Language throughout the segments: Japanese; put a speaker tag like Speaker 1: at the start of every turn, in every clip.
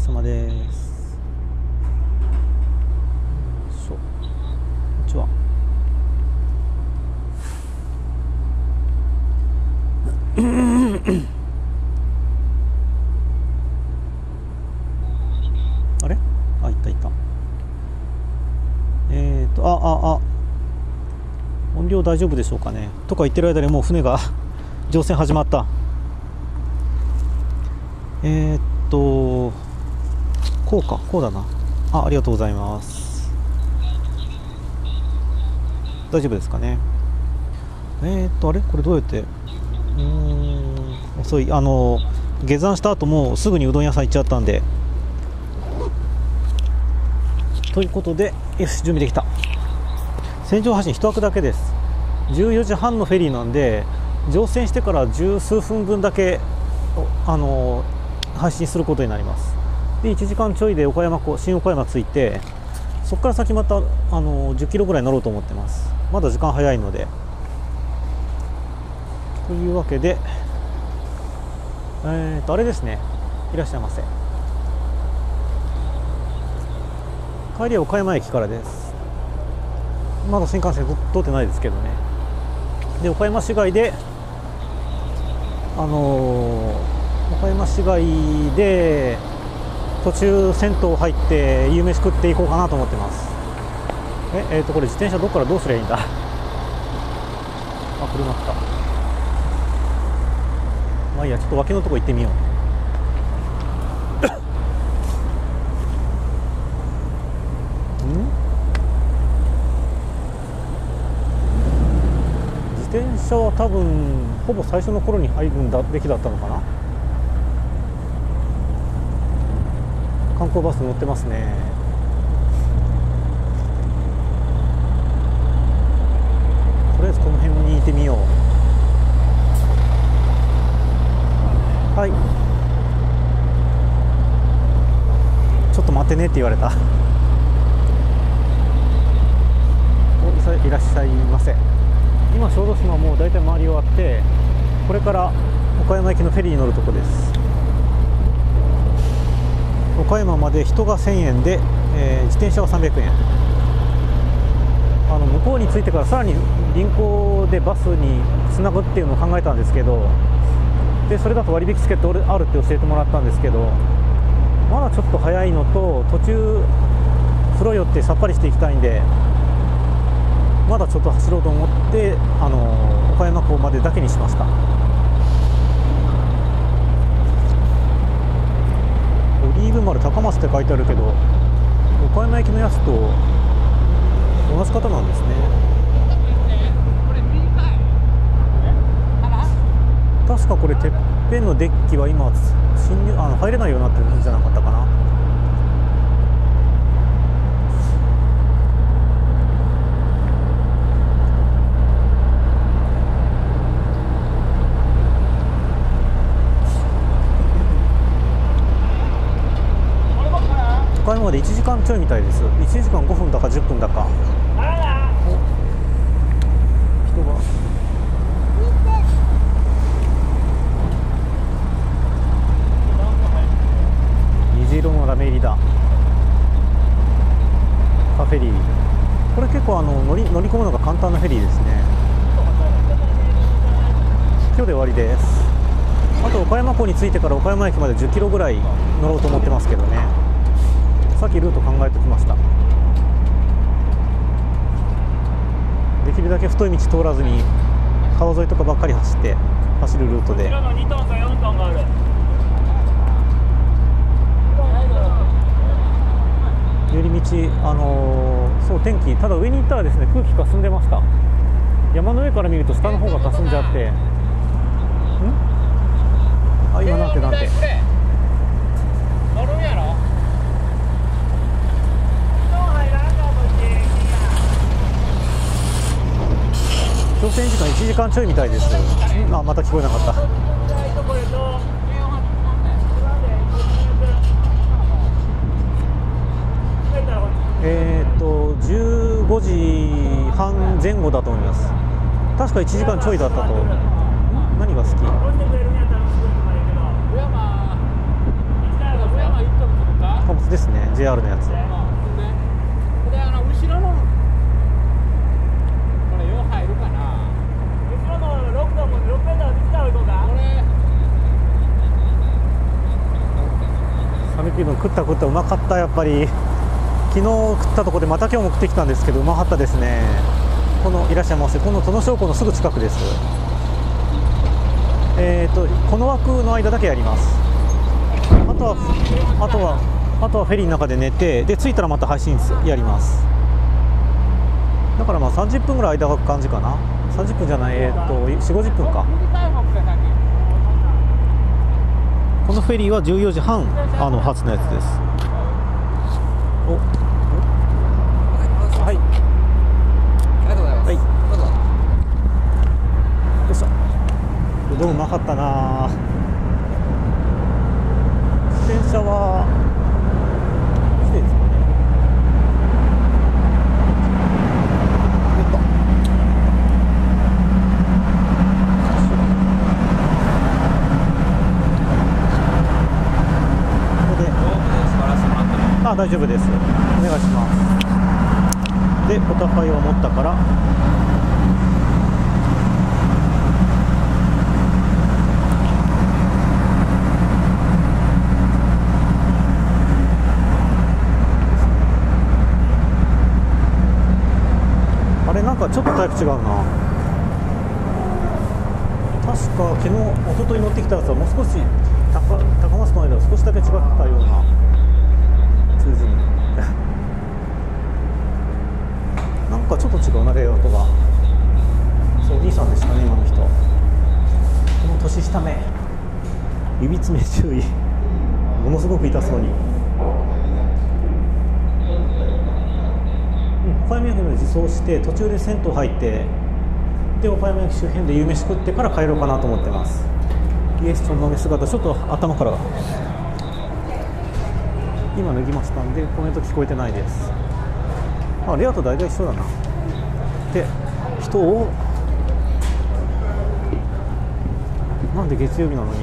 Speaker 1: 様です。こんにちは。あれ？あ、いたいた。音量大丈夫でしょうかね。とか言ってる間にもう船が乗船始まった。こうか、こうだな。ありがとうございます。大丈夫ですかね。あれこれどうやって、遅い。下山した後もうすぐにうどん屋さん行っちゃったんで。ということで、よし、準備できた。船上発進1枠だけです。14時半のフェリーなんで、乗船してから十数分分だけ配信することになります。で1時間ちょいで新岡山着いて、そこから先また10キロぐらい乗ろうと思ってます。まだ時間早いので。というわけで、あれですね、いらっしゃいませ。帰りは岡山駅からです。まだ新幹線通ってないですけどね。で岡山市街で岡山市街で途中銭湯入って夕飯食っていこうかなと思ってます。これ自転車どっからどうすりゃいいんだ。車来た。まあいいや、ちょっと脇のとこ行ってみよう。自転車は多分ほぼ最初の頃に入るべきだったのかな。観光バス乗ってますね。とりあえずこの辺にいてみよう。はい、ちょっと待ってねって言われた。いらっしゃいませ。今小豆島はもう大体回り終わって、これから岡山行きのフェリーに乗るとこです。岡山まで人が1000円で、自転車は300円。向こうに着いてからさらに臨港でバスにつなぐっていうのを考えたんですけど、でそれだと割引チケットあるって教えてもらったんですけど、まだちょっと早いのと、途中風呂寄ってさっぱりしていきたいんで、まだちょっと走ろうと思って岡山港までだけにしました。オリーブ丸高松って書いてあるけど、岡山駅のやつと同じ方なんですね。確かこれてっぺんのデッキは今入れないようになってるんじゃなかったかな。岡山まで1時間ちょいみたいです。1時間5分だか10分だか。人が虹色のラメ入りだ。フェリー、これ結構乗り込むのが簡単なフェリーですね。今日で終わりです。あと岡山港に着いてから岡山駅まで10キロぐらい乗ろうと思ってますけどね。さっきルート考えておきました。できるだけ太い道通らずに川沿いとかばっかり走るルートで。寄り道、そう天気、ただ上に行ったらですね、空気かすんでました。山の上から見ると下の方がかすんじゃって、今なんて乗船時間1時間ちょいみたいです。また聞こえなかった。15時半前後だと思います。確か1時間ちょいだったと。何が好き？ つですね、 JR のやつ。
Speaker 2: 後ろのこれよう入るかな。後ろの6段も6メーターで来たらどうか。
Speaker 1: 讃岐うどん食ったうまかった。やっぱり昨日食ったところでまた今日も食ってきたんですけど、うまかったですね。このいらっしゃいませ、この殿商港のすぐ近くです。この枠の間だけやります。あとはフェリーの中で寝て、で着いたらまた配信やります。だからまあ30分ぐらい間が空く感じかな。30分じゃない、4、50分か。このフェリーは14時半発のやつです。はい、
Speaker 3: ありがとうございます。
Speaker 1: はい、
Speaker 3: どうぞ。
Speaker 1: よいしょ。うどんうまかったな。自転車は来てるんですかね。よっと。ここであ、大丈夫です。お願いします。でポタファイを持ったから、あれなんかちょっとタイプ違うな。確か昨日一昨日乗ってきたやつはもう少し高松の間は少しだけ違ったような通じになんかちょっと違うな、レイアウトが。そう、お兄さんでしたね、今の人。この年下め、指爪注意ものすごく痛そうに。岡山駅まで自走して途中で銭湯入って、で岡山駅周辺で夕飯食ってから帰ろうかなと思ってます。イエスチョンの姿、ちょっと頭から今脱ぎましたんでコメント聞こえてないです。あ、レアと大体一緒だな。で、人をなんで月曜日なのに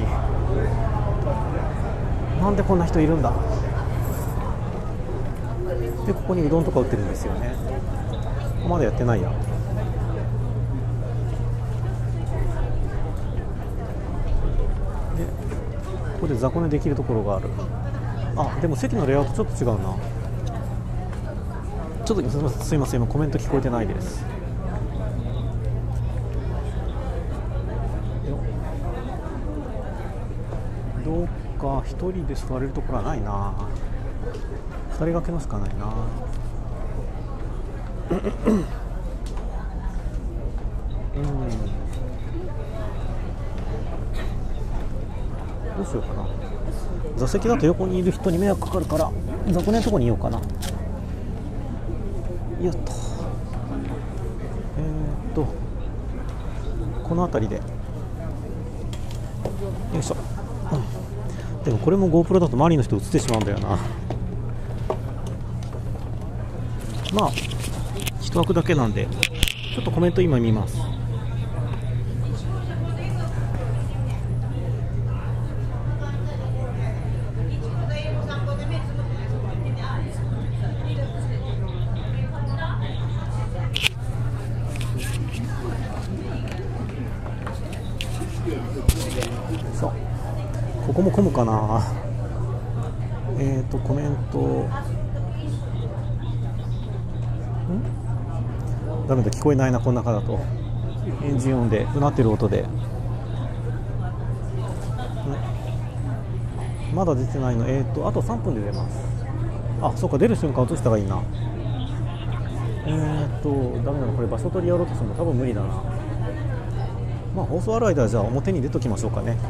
Speaker 1: なんでこんな人いるんだ。で、ここにうどんとか売ってるんですよね。まだやってないや。で、ここで雑魚寝できるところがある。あ、でも席のレイアウトちょっと違うな。ちょっとすいません、今コメント聞こえてないです。どうか一人で座れるところはないな。二人掛けのしかないな。どうしようかな。座席だと横にいる人に迷惑かかるから雑魚寝のとこにいようかな。よっと、この辺りでよいしょ、でもこれも GoPro だと周りの人映ってしまうんだよな。まあ一枠だけなんでちょっとコメント今見ます。そう、ここも混むかな。コメントダメだ、聞こえないな、この中だと。エンジン音でうなってる音で、まだ出てないの。あと3分で出ます。あ、そうか、出る瞬間映した方がいいな。ダメだな、これ場所取りやろうとしても多分無理だな。まあ放送ある間はじゃあ表に出ときましょうかね。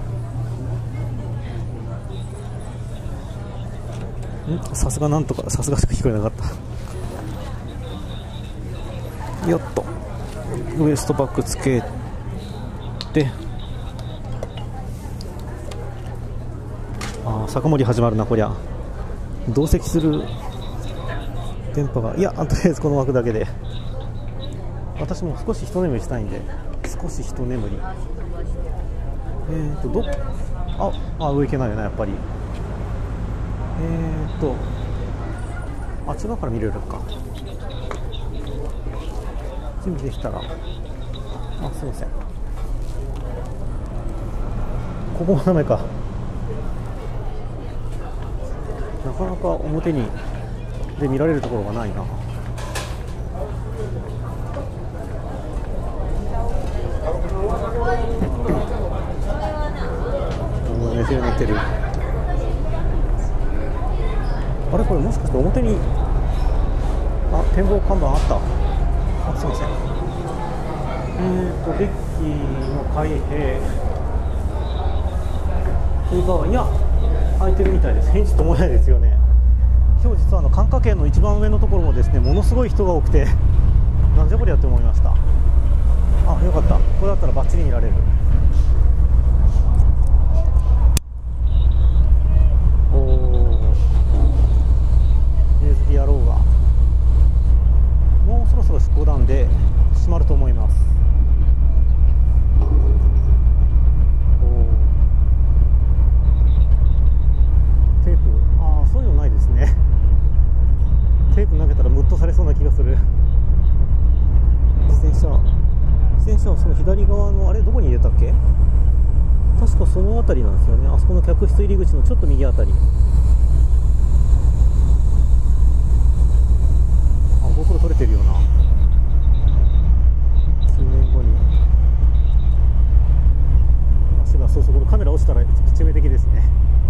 Speaker 1: さすがなんとか、さすがしか聞こえなかった。よっと、ウエストバッグつけて、酒盛り始まるな、こりゃ。同席する電波が、いや、とりあえずこの枠だけで。私も少し一眠りしたいんで、少し一眠り。上行けないよな、やっぱり。 あっち側から見れるか。準備できたら、あ、すいません、ここもダメか。なかなか表にで見られるところがないな。寝てる寝てる。あれこれもしかして表に展望看板あった。あ、すいません。デッキの開閉というか、いや開いてるみたいです。返事と思えないですよね。今日実は寒華圏の一番上のところもですね、ものすごい人が多くてなんじゃこりゃって思いました。あ、よかった、これだったらバッチリ見られる。おお、家好き野郎がもうそろそろ出港なんで閉まると思います。テープ、そういうのないですね。テープ投げたらムッとされそうな気がする。自転車はその左側のあれどこに入れたっけ。確かその辺りなんですよね。あそこの客室入り口のちょっと右あたり。GoPro 撮れてるよな。数年後に足が、そうそう、これカメラ落ちたら致命的ですね。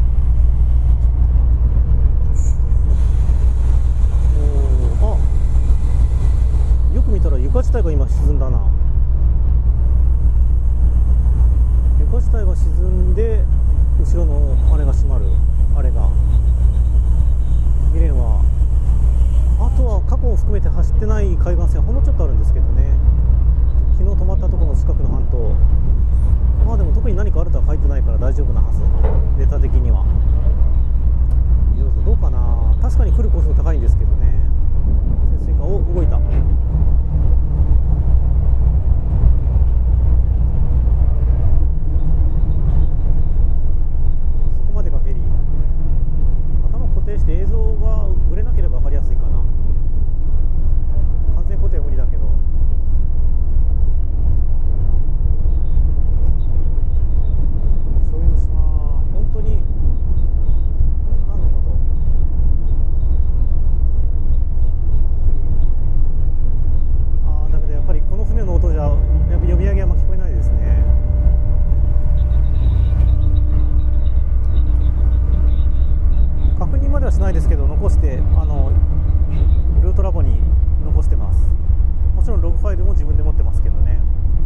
Speaker 1: よく見たら床自体が今沈んだな。床自体が沈んで後ろのあれが閉まる。あれが未練は、あとは過去を含めて走ってない海岸線ほんのちょっとあるんですけどね。昨日止まったところの近くの半島、でも特に何か新たは書いてないから大丈夫なはず。ネタ的にはどうかな。確かに来るコースが高いんですけどね。潜水艦、動いた。そこまでがフェリー。頭固定して映像がぶれなければ分かりやすいかな。完全固定は無理だけど。醤油の島、本当に何のこと。だけどやっぱりこの船の音じゃやっぱ呼び上げは聞こえないですね。確認まではしないですけど、残してルートラボに残してます。もちろんログファイルも自分で持ってますけどね。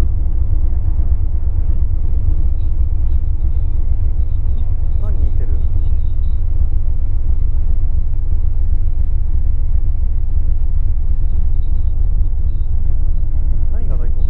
Speaker 1: 何に似てる。何が大好物。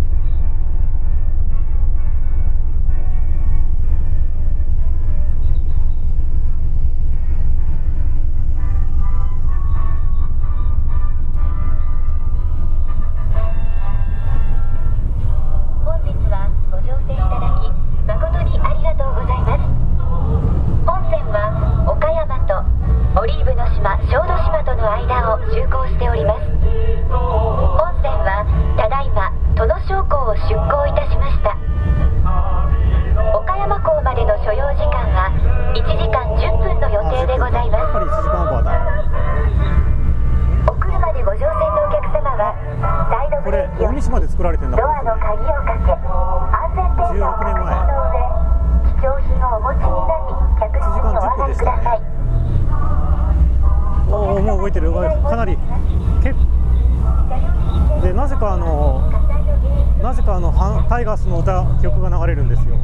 Speaker 1: タイガースの歌曲が流れるんですよ。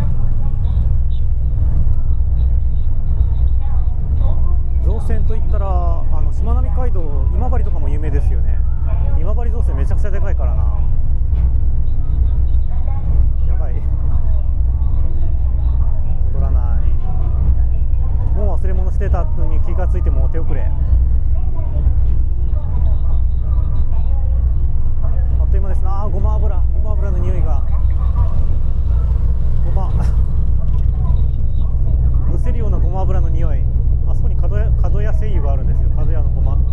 Speaker 1: 造船といったらしまなみ海道、今治とかも有名ですよね。今治造船めちゃくちゃでかいからな。やばい、戻らない。もう忘れ物してたのに気がついても手遅れ。あっという間ですな。ごま油の匂いが、むせるようなごま油の匂い。あそこに角屋製油があるんですよ。角屋のごま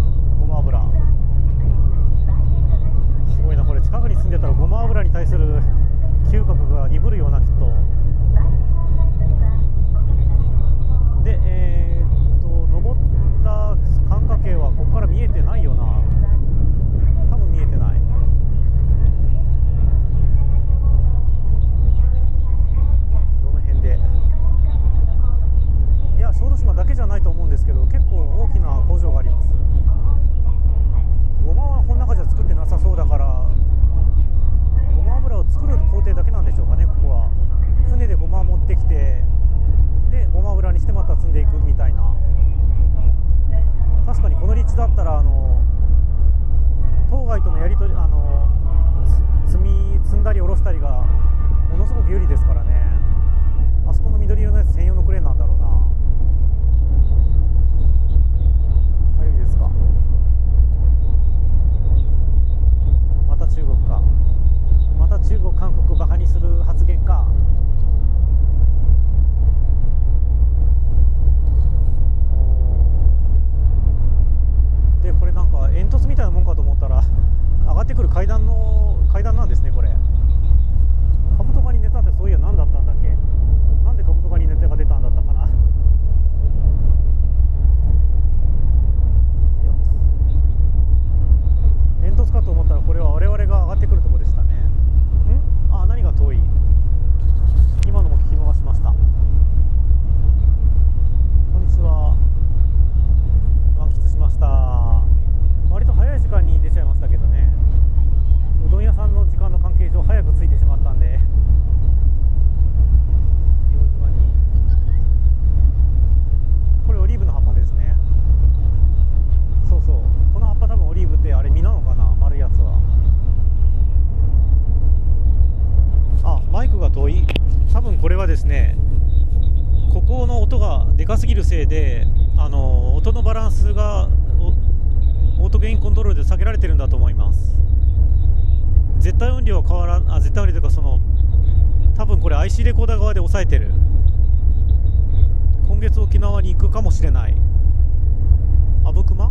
Speaker 1: 奥が遠い。多分これはですね、ここの音がでかすぎるせいで音のバランスがオートゲインコントロールで下げられてるんだと思います。絶対音量は変わら絶対音量というか多分これ IC レコーダー側で抑えてる。今月沖縄に行くかもしれない。阿武隈、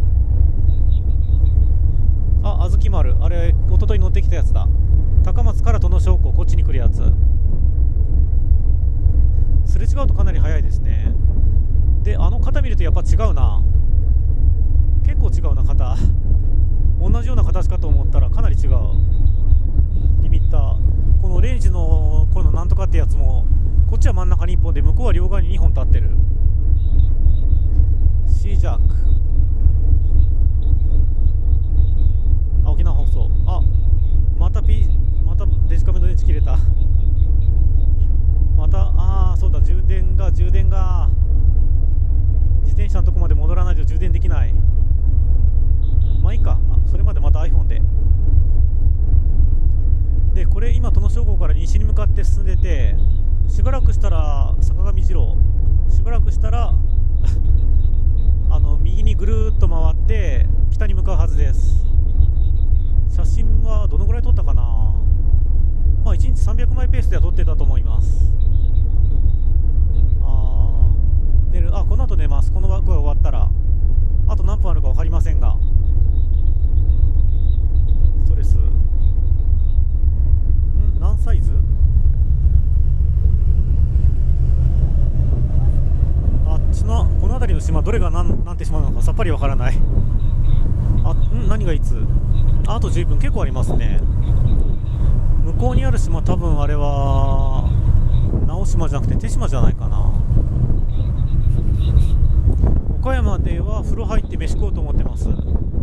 Speaker 1: あずき丸、あれ一昨日乗ってきたやつだ。高松から殿小湖こっちに来るやつ。すれ違うとかなり速いですね。で肩見るとやっぱ違うな。結構違うな肩。同じような形かと思ったらかなり違う。リミッター、このオレンジのこのなんとかってやつもこっちは真ん中に1本で向こうは両側に2本立ってる。 C ジャック、沖縄放送。またデジカメの電池切れた。またそうだ、充電が自転車のとこまで戻らないと充電できない。まあいいか、それまでまた iPhone で。でこれ今殿小湖から西に向かって進んでて、しばらくしたら坂上二郎、しばらくしたら右にぐるーっと回って北に向かうはずです。写真はどのぐらい撮ったかな。まあ1日300枚ペースでは撮ってたと思います。寝る。この後寝ます。この枠が終わったら。あと何分あるか分かりませんが、ストレス何サイズ。この辺りの島どれがなんて島なのかさっぱり分からない。何がいつ。あと10分、結構ありますね。向こうにある島、多分あれは直島じゃなくて手島じゃないかな。岡山では風呂入って飯食おうと思ってます。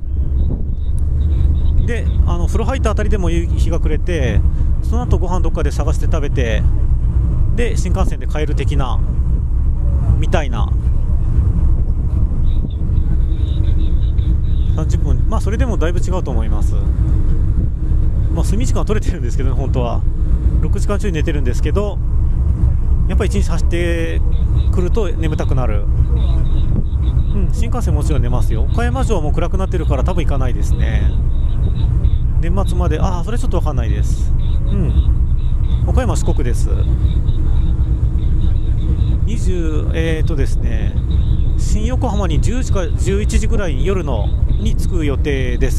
Speaker 1: で風呂入ったあたりでも日が暮れて、その後ご飯どっかで探して食べて、で新幹線で帰る的なみたいな。30分、まあそれでもだいぶ違うと思います。まあ睡眠時間は取れてるんですけどね、本当は6時間中に寝てるんですけど、やっぱり1日走ってくると眠たくなる。新幹線もちろん寝ますよ。岡山城はもう暗くなってるから多分行かないですね。年末まで。それちょっと分かんないです。岡山四国です。ですね、新横浜に10時か11時ぐらいに夜のに着く予定です。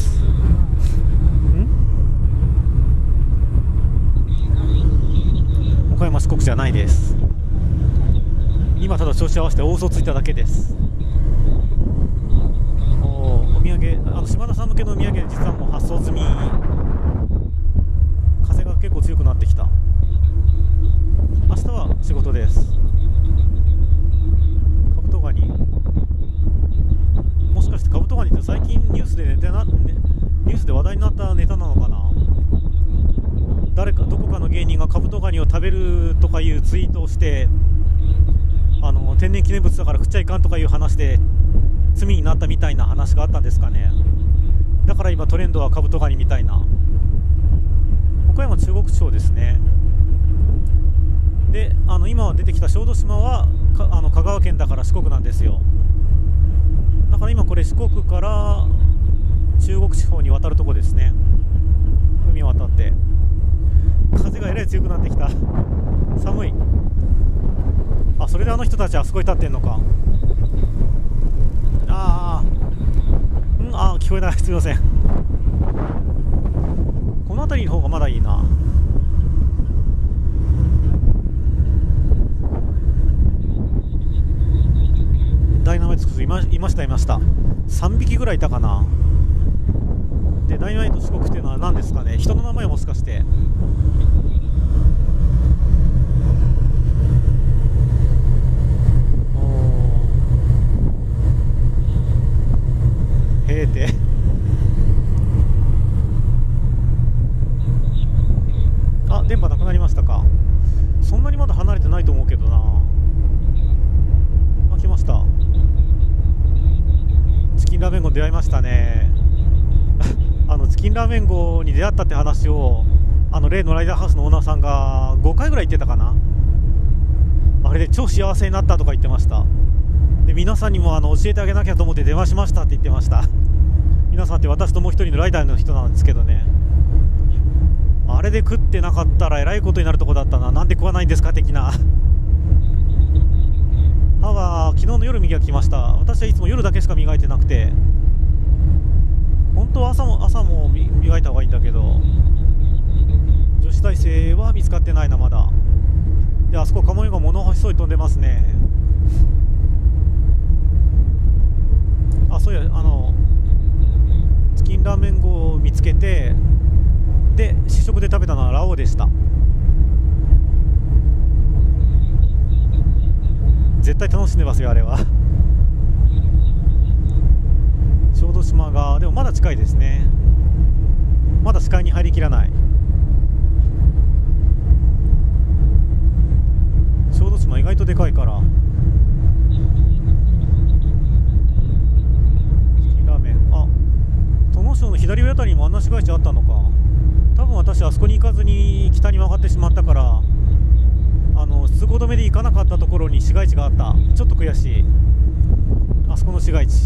Speaker 1: 岡山四国じゃないです。今ただ調子合わせて大嘘ついただけです。お土産、島田さん向けのお土産実はもう発送済み。風が結構強くなってきた。明日は仕事です。カブトガニ、もしかしてカブトガニって最近ニュースで話題になったネタなのかな。どこかの芸人がカブトガニを食べるとかいうツイートをして、天然記念物だから食っちゃいかんとかいう話で罪になったみたいな話があったんですかね。だから今トレンドはカブトガニみたいな。岡山中国地方ですね。で今出てきた小豆島は香川県だから四国なんですよ。だから今これ四国から中国地方に渡るとこですね。海を渡って。風がえらい強くなってきた。寒い。それで人たちあそこに立ってんのか。聞こえない、すみません。この辺りの方がまだいいな。ダイナマイトいました。3匹ぐらいいたかな。でダイナマイト四国っていうのは何ですかね。人の名前もしかして。って電波なくなりましたか。そんなにまだ離れてないと思うけどな。来ました。チキンラーメン号出会いましたね。チキンラーメン号に出会ったって話を例のライダーハウスのオーナーさんが5回ぐらいぐらい行ってたかな。あれで超幸せになったとか言ってました。で皆さんにも教えてあげなきゃと思って電話しましたって言ってました。皆さんって私ともう一人のライダーの人なんですけどね、あれで食ってなかったらえらいことになるとこだったな。なんで食わないんですか的な。歯は昨日の夜磨きました。私はいつも夜だけしか磨いてなくて、本当は朝も磨いた方がいいんだけど、女子大生は見つかってないなまだ。であそこカモメが物欲しそうに飛んでますね。あ、そういやチキンラーメン号を見つけて、で試食で食べたのはラオウでした。絶対楽しんでますよあれは。小豆島がでもまだ近いですね。まだ視界に入りきらない。小豆島意外とでかいから。ラーメン、あ、殿庄の左上あたりにもあんな市街地あったのか。多分私あそこに行かずに北に曲がってしまったから、通行止めで行かなかったところに市街地があった。ちょっと悔しい。あそこの市街地。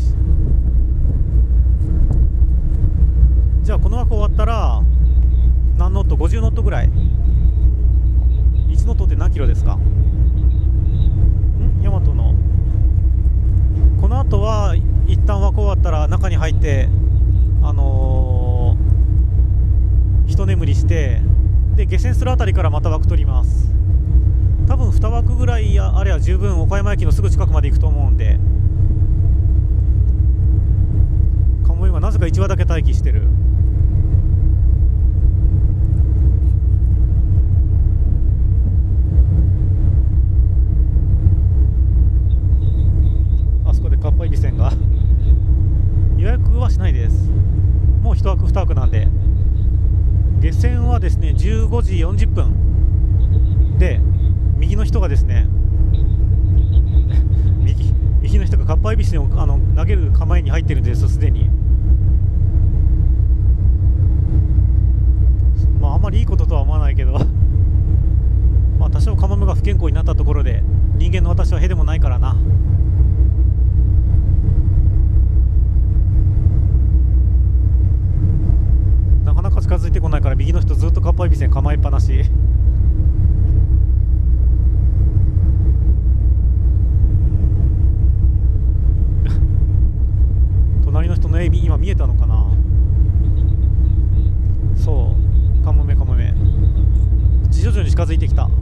Speaker 1: じゃあこの枠終わったら何ノット、50ノットぐらい。1ノットって何キロですか。ヤマトのこの後は一旦枠終わったら中に入って一眠りして、で下船するあたりからまた枠取ります。多分2枠ぐらいあれば十分岡山駅のすぐ近くまで行くと思うんで。カモメがなぜか1羽だけ待機してる。あそこでかっぱえびせんが予約はしないです。もう1枠2枠なんで。下船はですね15時40分で、右の人がですね右の人がかっぱえびせんを投げる構えに入ってるんですすでに。まああんまりいいこととは思わないけどまあ多少カモメが不健康になったところで人間の私はへでもないからな。なかなか近づいてこないから右の人ずっとかっぱえびせん構えっぱなし。隣の人のエビ今見えたのかな。そうカモメ徐々に近づいてきた。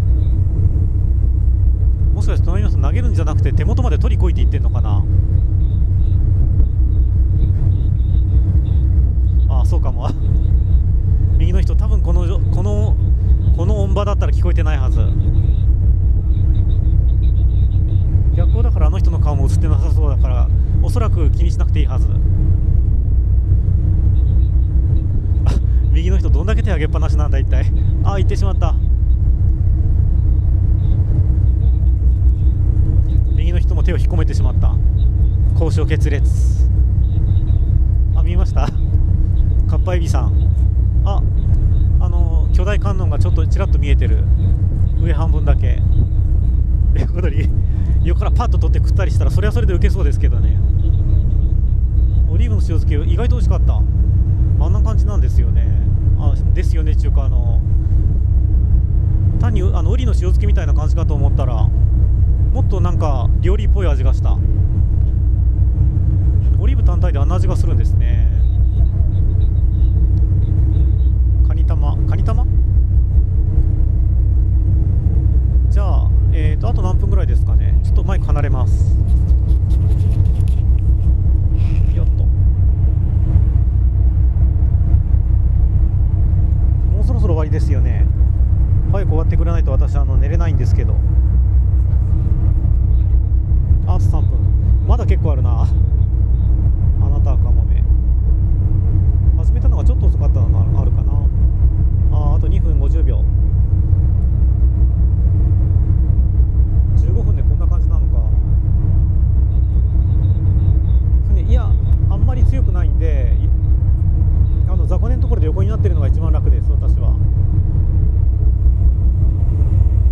Speaker 1: もしかして隣の人投げるんじゃなくて手元まで取り来いって言ってんのかな。ああそうかも右の人多分この音場だったら聞こえてないはず。逆光だからあの人の顔も映ってなさそうだからおそらく気にしなくていいはず。右の人どんだけ手上げっぱなしなんだ一体。ああ行ってしまった。右の人も手を引っ込めてしまった。交渉決裂。あ見えましたかっぱえびさん。あ巨大観音がちょっとちらっと見えてる。上半分だけ。ということに横からパッと取って食ったりしたらそれはそれでウケそうですけどね。オリーブの塩漬け意外と美味しかった。あんな感じなんですよね。ですよねっていうか単にウリの塩漬けみたいな感じかと思ったらもっとなんか料理っぽい味がした。オリーブ単体であんな味がするんですね。カニ玉じゃああと何分ぐらいですかね。ちょっとマイク離れます。よっと。もうそろそろ終わりですよね。早く終わってくれないと私寝れないんですけど。あと3分。まだ結構あるな。あなたはカモメ始めたのがちょっと遅かったのがあるかな。あと2分50秒。15分でこんな感じなのか。船いやあんまり強くないんで雑魚寝のところで横になってるのが一番楽です私は。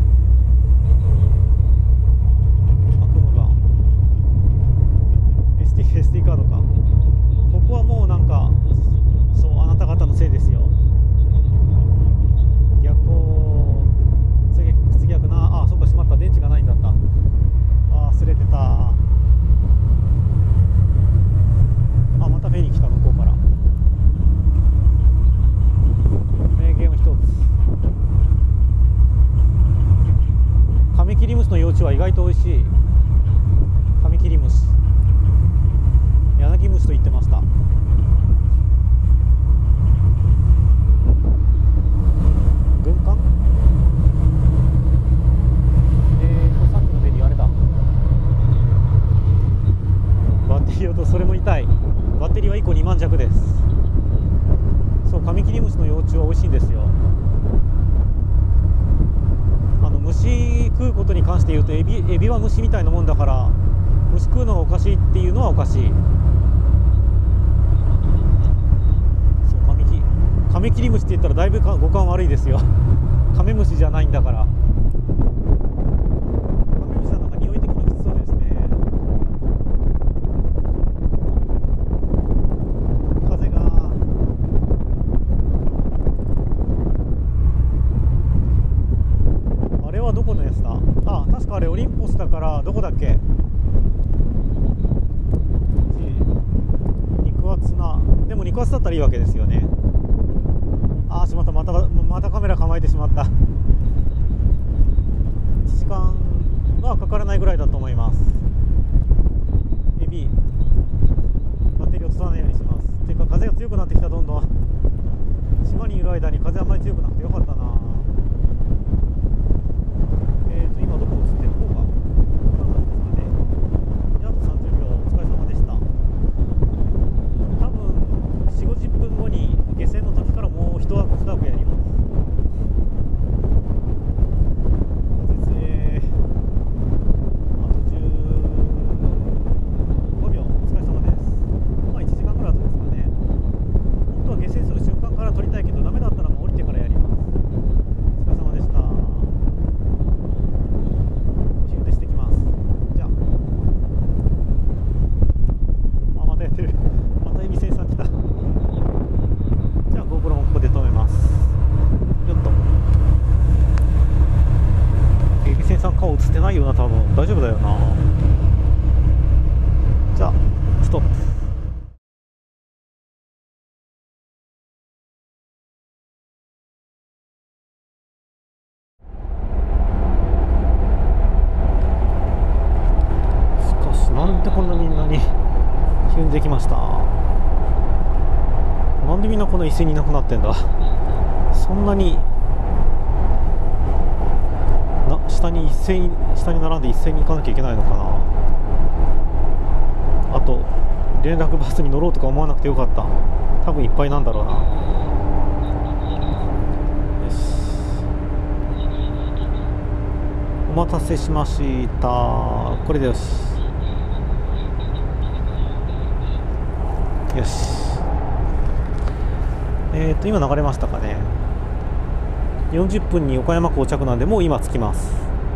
Speaker 1: 稚は意外と美味しい。カミキリムシ、柳虫と言ってました。軍艦、さっきのフェリーあれだ。バッテリー落と、それも痛い。バッテリーは1個2万弱です。そう、カミキリムシの幼虫は美味しいんですよ。虫食うことに関して言うとエビは虫みたいなもんだから、虫食うのがおかしいっていうのはおかしい。そう、カミキリムシって言ったらだいぶ語感悪いですよ。カメムシじゃないんだから。カメムシはなんか匂い的にきつそうですね。風がどこのやつだ。あ、確かあれオリンポスだから、どこだっけ。肉厚な、でも肉厚だったらいいわけですよね。ああ、しまった、またカメラ構えてしまった。1時間はかからないぐらいだと思います。エビバッテリー落とさないようにします。っていうか風が強くなってきた。どんどん島にいる間に風あんまり強くなくてよかったな。今どこ映ってる方がこんな感じですかね。あと30秒、お疲れ様でした。多分4、50分後に下船の時からもう1枠2枠やります。あと15秒、お疲れ様です。まあ1時間ぐらい後ですかね。本当は下船する瞬間から撮りたいけどダメだったらもう降りてからやります。お疲れ様でした。またエビセンサー来た。じゃあ GoPro もここで止めます。よっと。エビセンサー顔映ってないよな、多分。大丈夫だよな。じゃあストップ。しかしなんでこんなみんなに急にできました。なんでみんなこんな一斉にいなくなってんだ。そんなに下に並んで一斉に行かなきゃいけないのかな。あと連絡バスに乗ろうとか思わなくてよかった。多分いっぱいなんだろうな。よし、お待たせしました。これでよし。よし。今流れましたかね。40分に岡山到着なんで、もう今着きます。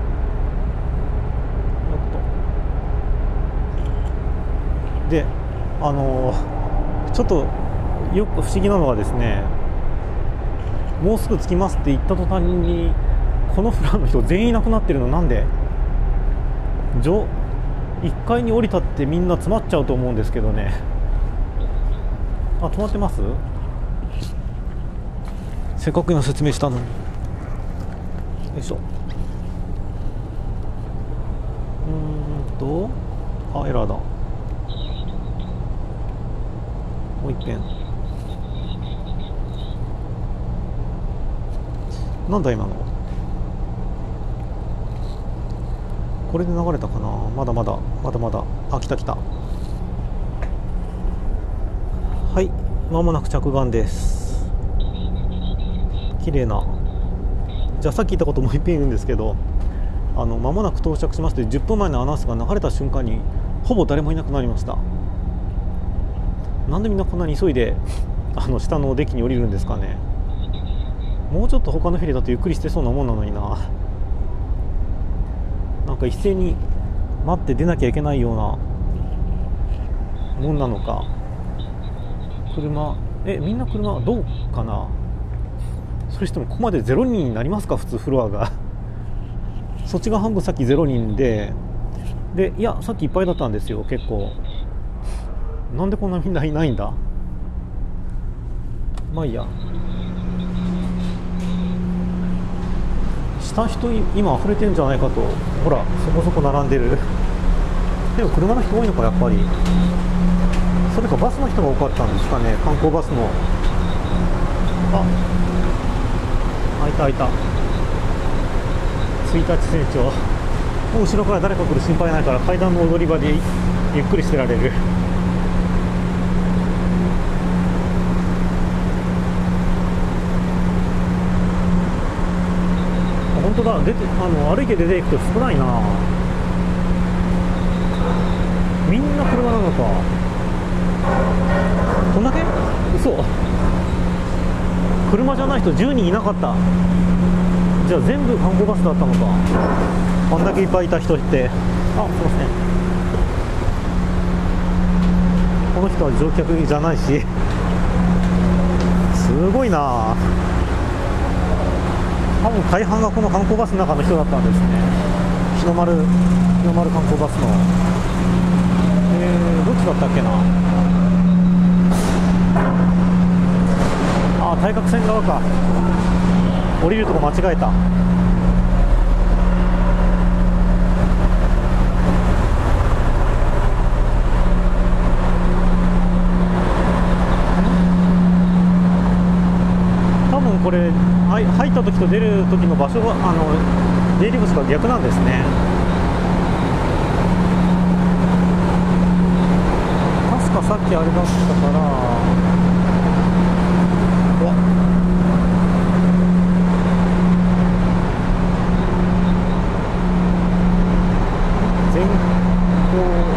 Speaker 1: で、ちょっとよく不思議なのはですね、もうすぐ着きますって言った途端にこのフランの人全員いなくなってるの。なんで1階に降りたってみんな詰まっちゃうと思うんですけどね。あ、止まってます。せっかく今説明したのに。よいしょ。あ、エラーだ。もう一遍。なんだ今の。これで流れたかな。まだまだ。あ、来た。はい、まもなく着岸です。綺麗な。じゃあさっき言ったこともう一遍言うんですけど、間もなく到着しますという10分前のアナウンスが流れた瞬間にほぼ誰もいなくなりました。なんでみんなこんなに急いで下のデッキに降りるんですかね。もうちょっと他のフェリーだとゆっくりしてそうなもんなのにな。なんか一斉に待って出なきゃいけないようなもんなのか。車、みんな車どうかな。それしてもここまで0人になりますか、普通フロアが。そっちが半分さっき0人で、いやさっきいっぱいだったんですよ。結構。なんでこんなみんないないんだ。まあいいや。 下人今溢れてるんじゃないかと。ほらそこそこ並んでる。でも車の人多いのかやっぱり。それかバスの人が多かったんですかね、観光バスの。あ、開いた開いた。1日船長、もう後ろから誰か来る心配ないから階段の踊り場でゆっくりしてられる。本当だ、歩いて出ていくと少ないな。みんな車なのか。こんだけ？嘘。車じゃない人10人いなかった。じゃあ全部観光バスだったのか。あんだけいっぱいいた人って。あ、すいません。この人は乗客じゃないし。すごいな。多分大半がこの観光バスの中の人だったんですね。日の丸観光バスの。どっちだったっけな。あ、対角線側か。降りるとこ間違えた。多分これ入った時と出る時の場所が出入り口が逆なんですね。確かさっきあれだったから。うわっ、前方。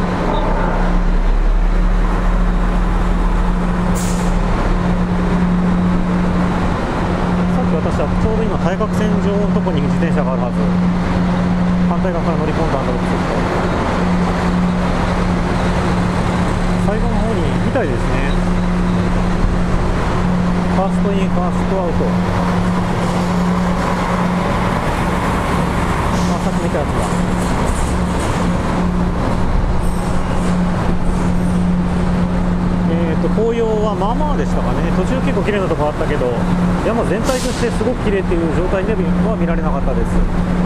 Speaker 1: 私はちょうど今対角線上のところに自転車があるはず。反対側から乗り込んだんだろうと。最後の方にみたいですね。ファーストインファーストアウト。あ、さっき見たやつだ。紅葉はまあまあでしたかね。途中結構綺麗なところあったけど、山全体としてすごく綺麗っていう状態では見られなかったです。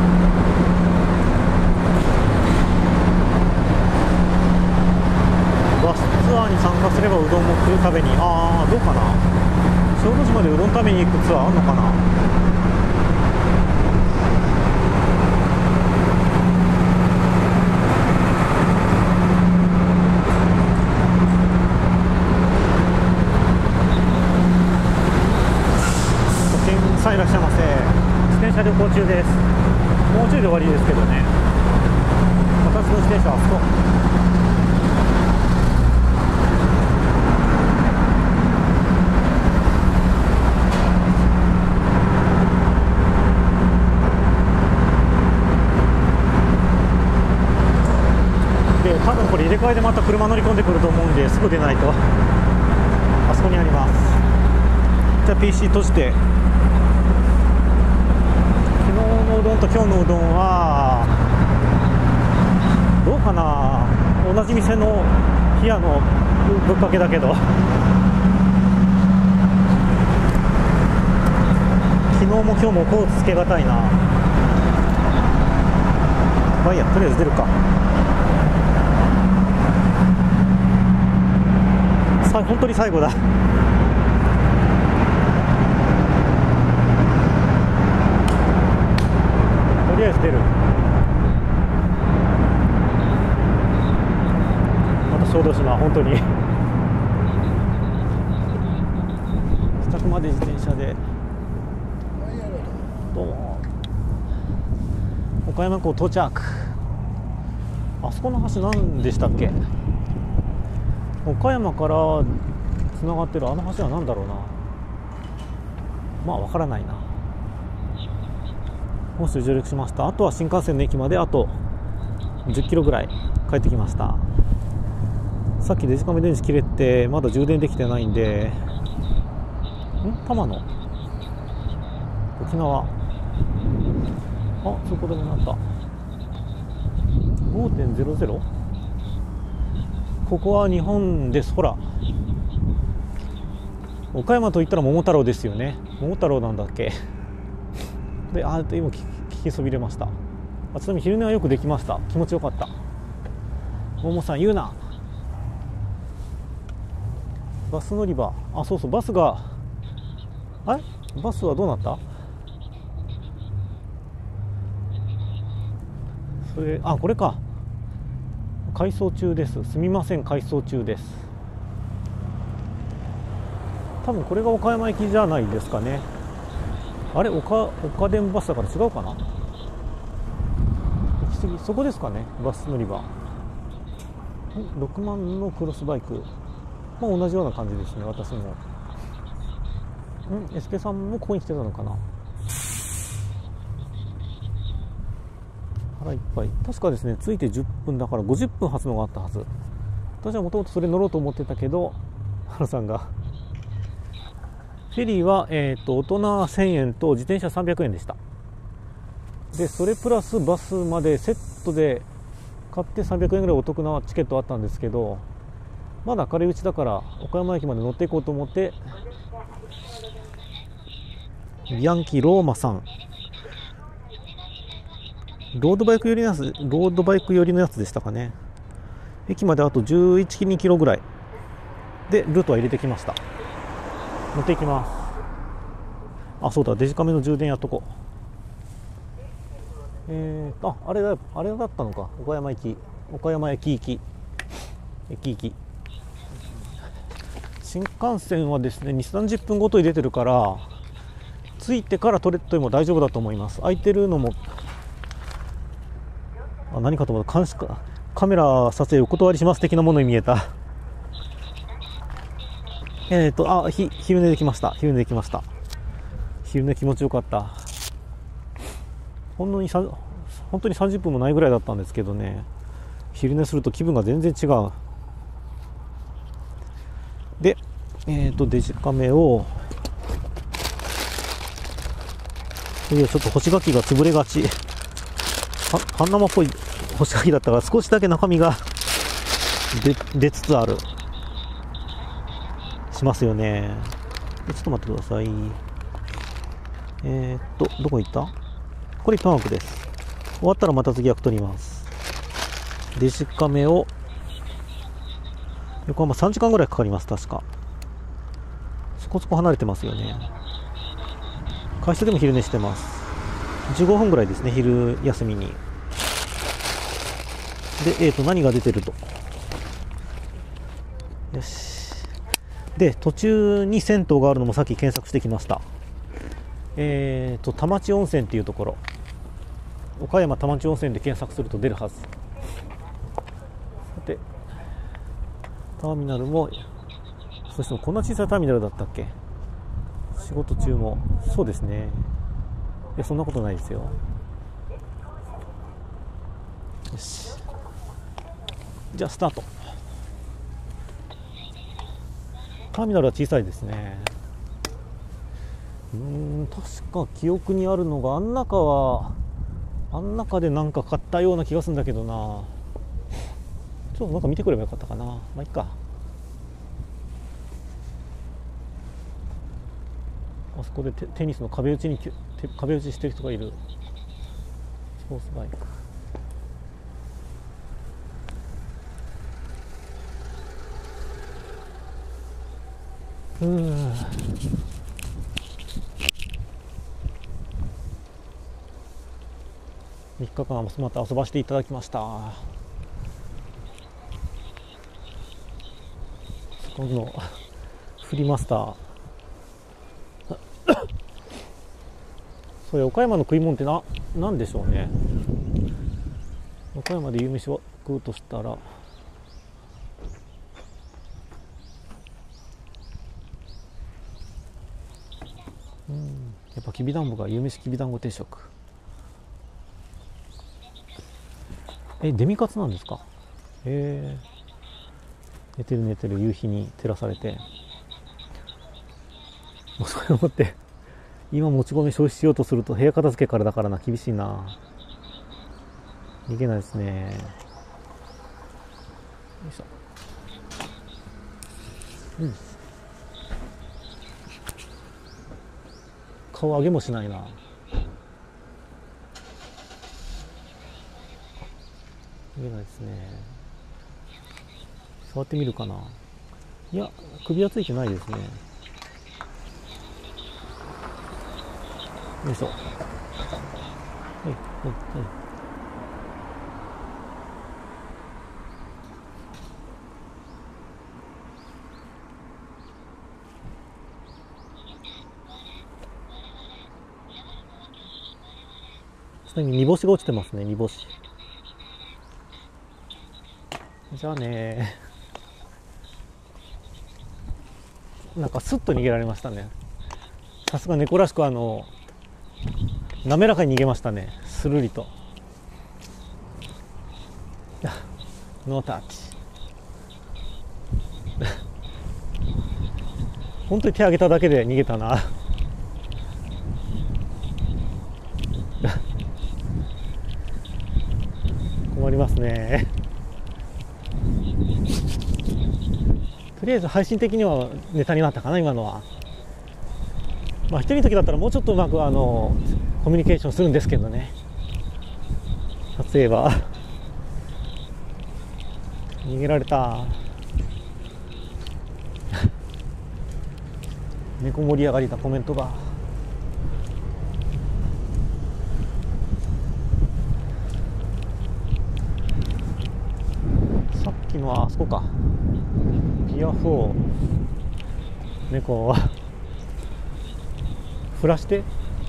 Speaker 1: バスツアーに参加すればうどんも食べに、ああどうかな、小豆島でうどん食べに行くツアーあるのかな。いらっしゃいませ。自転車旅行中です。もうちょいで終わりですけどね。私の自転車はあそこ。で、多分これ入れ替えでまた車乗り込んでくると思うんで、すぐ出ないと。あそこにあります。じゃあ PC 閉じて。うどんと今日のうどんはどうかな。同じ店の冷やのぶっかけだけど、昨日も今日もこうつけがたいな。まあいいや、とりあえず出るか。本当に最後だ。とりあえず出る。また小豆島、本当に自宅まで自転車で。どうも、岡山港到着。あそこの橋何でしたっけ。岡山からつながってるあの橋は何だろうな。まあわからないな。本州上陸しました。あとは新幹線の駅まであと10キロぐらい帰ってきました。さっきデジカメ電池切れてまだ充電できてないんで、玉野沖縄、あ、そこでもなった。 5.00、 ここは日本です。ほら、岡山といったら桃太郎ですよね。桃太郎なんだっけ。で、今聞聞きそびれました。ちなみに昼寝はよくできました。気持ちよかった。ももさん言うな。バス乗り場、そうそう、バスがバスはどうなった？それこれか、改装中です。すみません、改装中です。多分これが岡山駅じゃないですかね。あれ、岡電バスだから違うかな。行き過ぎ、そこですかね、バス乗り場。6万のクロスバイク、同じような感じですね。私もエスケさんもここに来てたのかな。腹いっぱい。確かですね、着いて10分だから50分発のがあったはず。私はもともとそれ乗ろうと思ってたけど、原さんがフェリーは、大人1000円と自転車300円でした。でそれプラスバスまでセットで買って300円ぐらいお得なチケットあったんですけど、まだ軽いうちだから岡山駅まで乗っていこうと思って。ビアンキローマさん、ロードバイク寄りのやつでしたかね。駅まであと11、2キロぐらいでルートは入れてきました。乗っていきます。そうだ、デジカメの充電やっとこう。あれだったのか。岡山駅行き。新幹線はですね、2、30分ごとに出てるから、着いてから撮れても大丈夫だと思います。空いてるのも、何かと思った、カメラ撮影お断りします的なものに見えた。昼寝できました。昼寝気持ちよかった。本当に30分もないぐらいだったんですけどね、昼寝すると気分が全然違う。で、デジカメを、ちょっと干し柿が潰れがち。半生っぽい干し柿だったから少しだけ中身が出つつある。しますよね。ちょっと待ってください。どこ行った？これ1枠です。終わったらまた次枠取ります。デジカメを横浜3時間ぐらいかかります。確かそこそこ離れてますよね。会社でも昼寝してます。15分ぐらいですね、昼休みに。で、何が出てると。よし。で、途中に銭湯があるのもさっき検索してきました。田町温泉っていうところ。岡山田町温泉で検索すると出るはず。さて、ターミナルも、そしてこんな小さいターミナルだったっけ？仕事中も。そうですね。そんなことないですよ。よし。じゃあスタート。ターミナルは小さいですね。確か記憶にあるのがあん中でなんか買ったような気がするんだけどな。ちょっとなんか見てくればよかったかな。まあいいか。あそこでテニスの壁打ちしてる人がいる。スポーツバイク。3日間また遊ばせていただきました。そこのフリマスターそれ岡山の食い物ってなんでしょうね。岡山で夕飯を食うとしたら、やっぱきびだんごが夕飯きびだんご定食。デミカツなんですか。寝てる夕日に照らされて、もうそれを持って今もち米消費しようとすると部屋片付けからだからな。厳しいな。いけないですね。よいしょ。顔上げもしないな。 見えないですね。触ってみるかな。いや、首はついてないですね。よいしょ。はいはいはい。下に煮干しが落ちてますね、煮干し。じゃあねなんかスッと逃げられましたね。さすが猫らしく滑らかに逃げましたね。スルリと。ノータッチ。本当に手挙げただけで逃げたな。困りますね。とりあえず配信的にはネタになったかな、今のは。まあ一人の時だったらもうちょっとうまくコミュニケーションするんですけどね。撮影は逃げられた。猫盛り上がりだコメントが。さっきのはあそこか。ピア4猫を振らして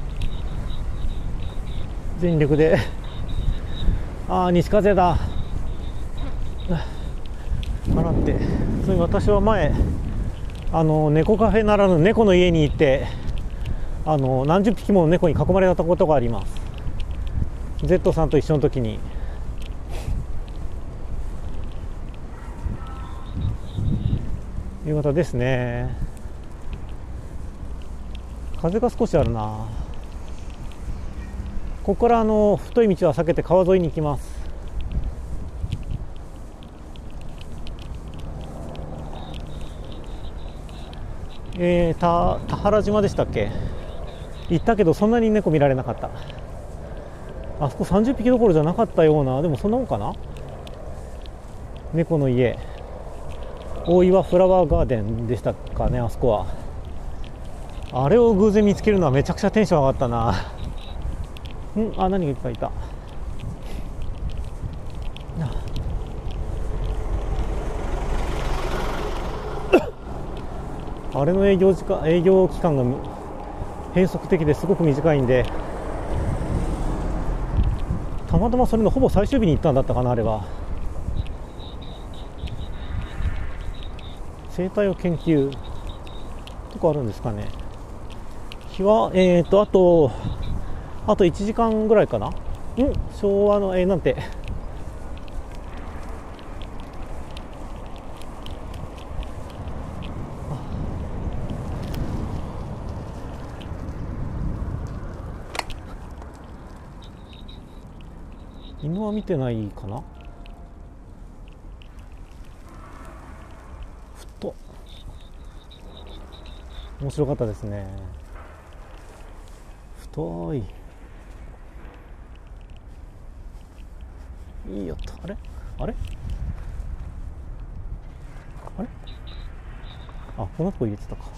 Speaker 1: 全力で、西風だ払って。それに私は前猫カフェならぬ猫の家に行って何十匹もの猫に囲まれたことがあります。 Z さんと一緒の時に。夕方ですね。風が少しあるな。ここから太い道は避けて川沿いに行きます。田原島でしたっけ。行ったけどそんなに猫見られなかった。あそこ30匹どころじゃなかったような。でもそんなもんかな。猫の家大岩フラワーガーデンでしたかね、あそこは。あれを偶然見つけるのはめちゃくちゃテンション上がったな。何がいっぱいいた。あれの営業期間が変則的ですごく短いんで、たまたまそれのほぼ最終日に行ったんだったかな、あれは。生態を研究とかあるんですかね。日はあと1時間ぐらいかな。昭和のなんて犬は見てないかな。面白かったですね。太い。いいよと。あれこの子入れてたか。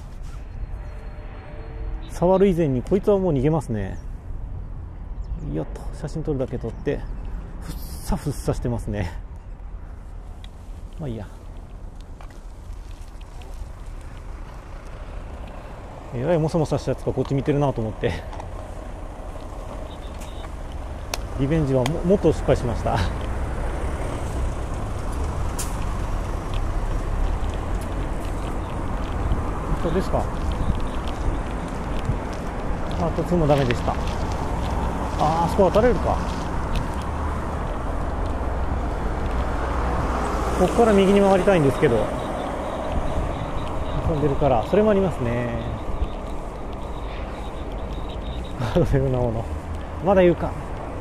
Speaker 1: 触る以前にこいつはもう逃げますね。よっと写真撮るだけ撮ってふっさふっさしてますね。まあいいや。えらいもさもさしたやつがこっち見てるなと思って、リベンジはもっと失敗しました。そうですか。突もダメでした。あそこ渡れるか。ここから右に回りたいんですけど、遊んでるからそれもありますね。どういうなものまだ言うか。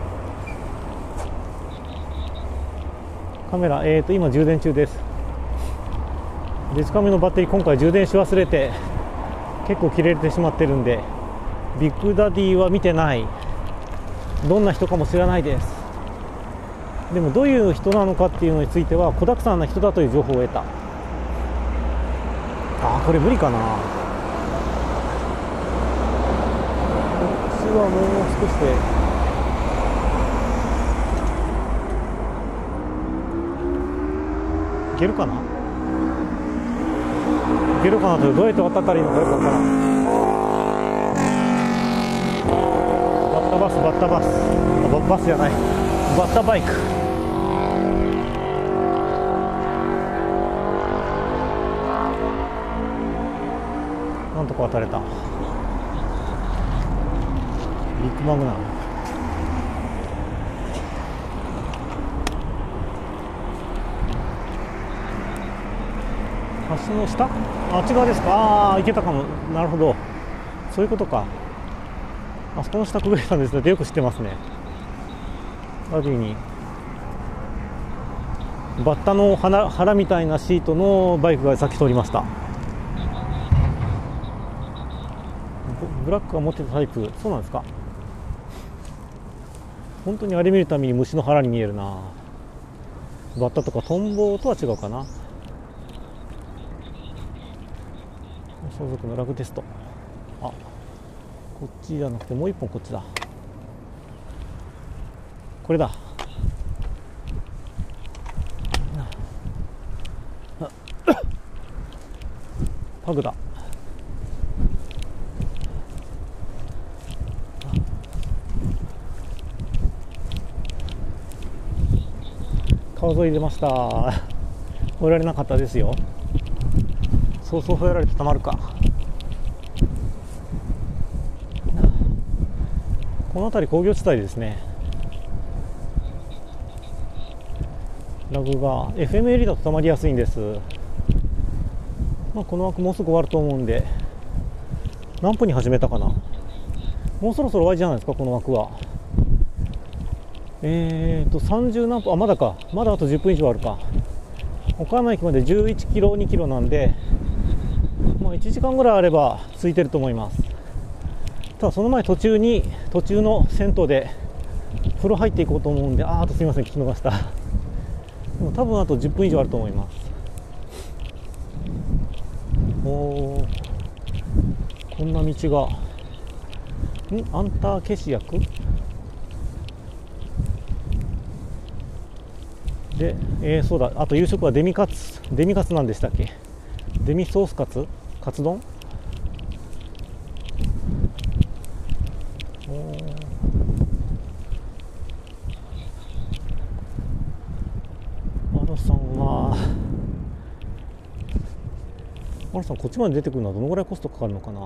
Speaker 1: カメラ今充電中です。デジカメのバッテリー今回充電し忘れて結構切れてしまってるんで、ビッグダディは見てない。どんな人かも知らないです。 でもどういう人なのかっていうのについては子だくさんな人だという情報を得た。あ、これ無理かな。こっちはもう少しでいけるかな。いけるかなと、どうやって渡ったらいいのかよくわからん。バッタバス、バッタバス、バスじゃない、バッタバイク。なんとか渡れた。ビッグマグナム。橋の下、あっち側ですか。ああ、行けたかも。なるほど、そういうことか。あそこの下くぐれたんですね。よく知ってますね。バディにバッタの腹みたいなシートのバイクがさっき通りました。ブラックが持ってたタイプ、そうなんですか。本当にあれ見るために虫の腹に見えるな。バッタとかトンボとは違うかな。相続のラグテスト。あ、こっちじゃなくてもう一本こっちだ。これだ。パグだ。川沿い出ました。越えられなかったですよ。そうそう越えられてたまるか。この辺り工業地帯ですね。ラグが FMLE だとたまりやすいんです。まあ、この枠もうすぐ終わると思うんで、何分に始めたかな。もうそろそろ終わりじゃないですか、この枠は。30何分、あ、まだか、まだあと10分以上あるか。岡山駅まで11キロ、2キロなんで、まあ、1時間ぐらいあれば空いてると思います。ただその前途中の銭湯で風呂入っていこうと思うんで、あとすみません、聞き逃した。でも多分あと10分以上あると思います。おー、こんな道がアンター消し薬で、そうだ、あと夕食はデミカツなんでしたっけ。デミソースカツ丼。マロさんこっちまで出てくるのはどのぐらいコストかかるのかな。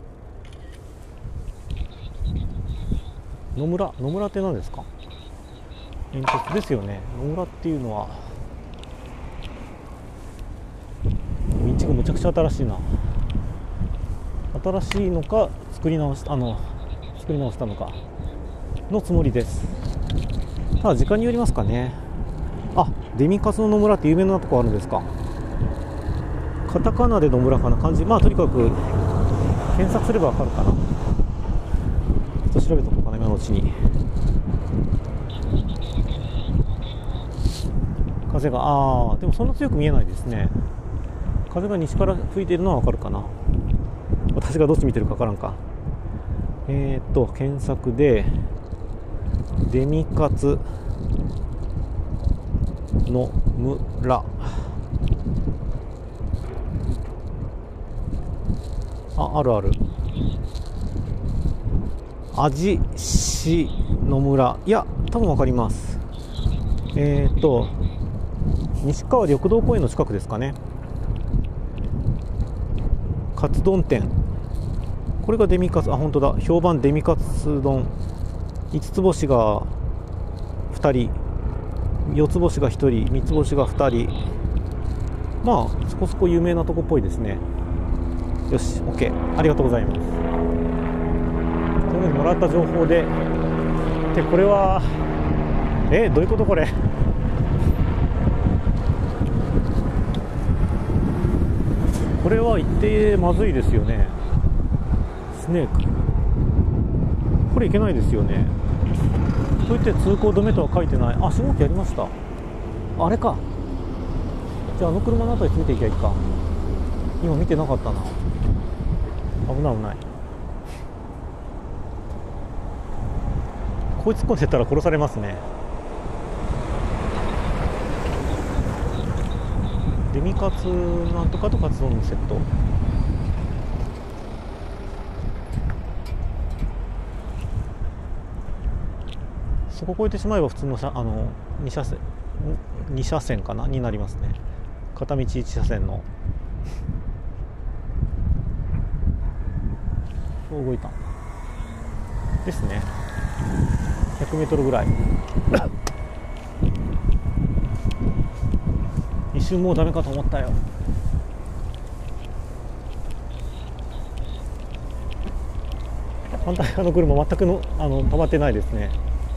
Speaker 1: 野村って何ですか。煙突ですよね。野村っていうのは道がむちゃくちゃ新しいな。新しいのか作り直したのかのつもりです。ただ時間によりますかね。あ、デミカツの野村って有名なとこあるんですか。カタカナで野村かな感じ。まあとにかく検索すればわかるかな。ちょっと調べとこうかな、今のうちに。風がでもそんな強く見えないですね。風が西から吹いているのはわかるかな。私がどっち見てるかわからんか。検索でデミカツの村、あるある。味市の村、いや多分わかります。西川緑道公園の近くですかね。カツ丼店、これがデミカツ、本当だ、評判デミカツ丼。5つ星が2人、4つ星が1人、3つ星が2人。まあそこそこ有名なとこっぽいですね。よし OK、 ありがとうございます。というふうにもらった情報で、これはどういうことこれ。これは言ってまずいですよね。スネーク、これいけないですよね。 といって通行止めとは書いてない。あ、信号機やりました。あれか。じゃあ車の後についていきゃいいか。今見てなかったな。危ない危ない。こいつ突っ込んでったら殺されますね。デミカツなんとかとカツ丼のセット。そこ越えてしまえば普通の2車線かなになりますね。片道1車線の。動いたですね。100メートルぐらい。一瞬もうダメかと思ったよ。反対側の車全く止まってないですね。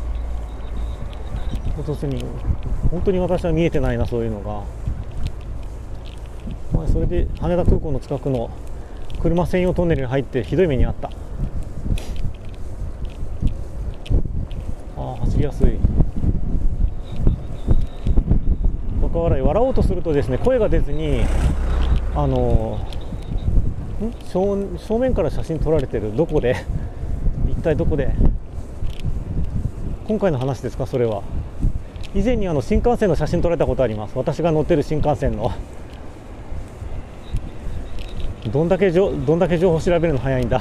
Speaker 1: 突に本当に私は見えてないな、そういうのが。まあ、それで羽田空港の近くの車専用トンネルに入ってひどい目にあった。走りやすい。若笑い、笑おうとするとですね、声が出ずに正面から写真撮られてる。どこで一体どこで。今回の話ですか、それは。以前に新幹線の写真撮られたことあります。私が乗ってる新幹線の。どんだけ情報調べるの早いんだ。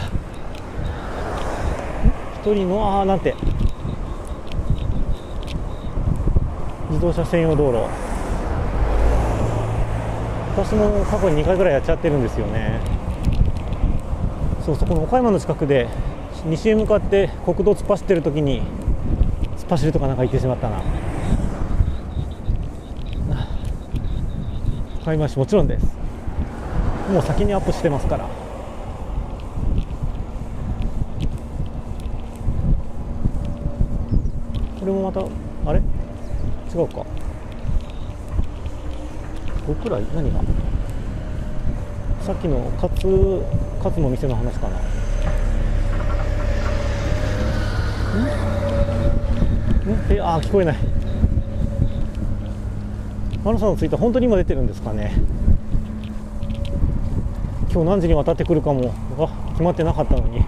Speaker 1: 一人のなんて自動車専用道路。私も過去に2回ぐらいやっちゃってるんですよね。そう、そこの岡山の近くで西へ向かって国道突っ走ってる時に突っ走るとかなんか言ってしまったな。買い増しもちろんです。もう先にアップしてますから。これもまたあれ違うか。5くらい何がさっきのカツの店の話かな。聞こえない。マナさんのツイッター本当に今出てるんですかね。今日何時に渡ってくるかも決まってなかったのに。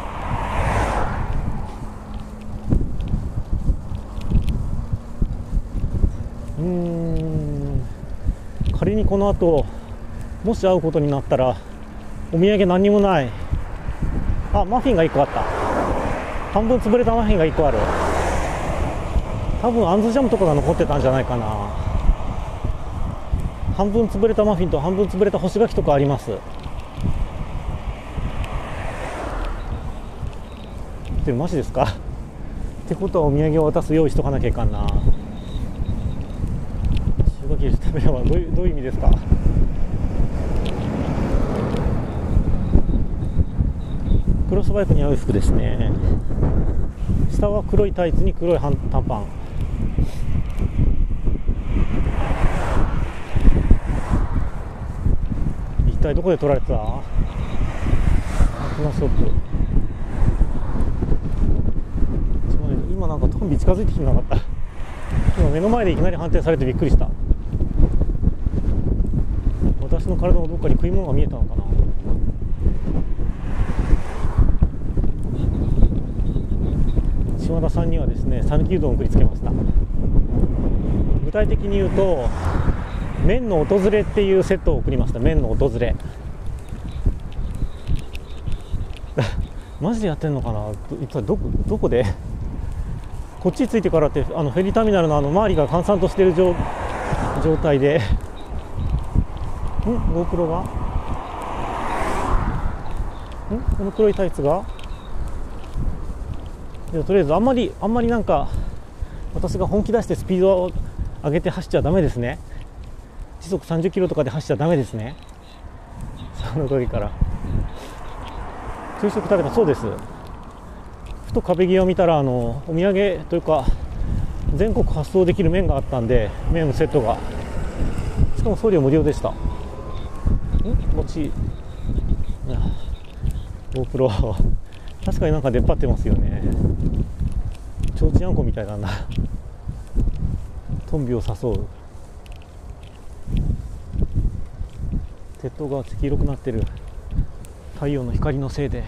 Speaker 1: 仮にこの後もし会うことになったらお土産何にもない。マフィンが1個あった。半分潰れたマフィンが1個ある。多分あんずジャムとかが残ってたんじゃないかな。半分潰れたマフィンと半分潰れた干し柿とかあります。マジですか。ってことはお土産を渡す用意しとかなきゃいかんな。塩柿食べればどういう意味ですか。クロスバイクに合う服ですね。下は黒いタイツに黒い短パン。一体どこで撮られてた？アクナショップ。今なんかトンビ近づいてきてなかった。今目の前でいきなり判定されてびっくりした。私の体のどっかに食い物が見えたのかな。島田さんにはですね、讃岐うどんを送りつけました。具体的に言うと麺の訪れっていうセットを送りました。麺の訪れマジでやってんのかな。一体どこでこっちに着いてからってフェリーターミナルの周りが閑散としている状態でGoPro がこの黒いタイツがとりあえずあんまりなんか私が本気出してスピードを上げて走っちゃダメですね。時速30キロとかで走っちゃダメですね。その時から昼食食べた。そうです。ふと壁際を見たらお土産というか全国発送できる麺があったんで、麺のセットがしかも送料無料でした。こっちGoPro 確かになんか出っ張ってますよね。 ちょうちんあんこみたいなんだ。トンビを誘う。鉄塔が黄色くなってる。太陽の光のせいで。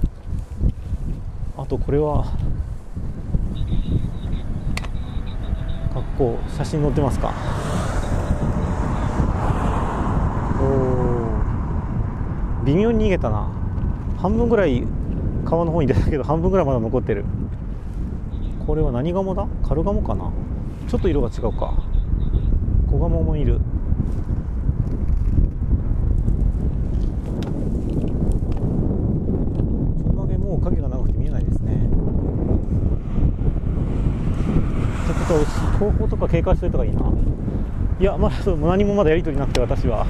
Speaker 1: あとこれは格好、写真載ってますか。おー、微妙に逃げたな。半分ぐらい川の方に出たけど、半分ぐらいまだ残ってる。これは何ガモだ？カルガモかな。ちょっと色が違うか。コガモもいる。ちょんまげもう影が長くて見えないですね。ちょっと後方とか警戒しておいた方がいいな。いや、まだ何もまだやり取りなくて、私は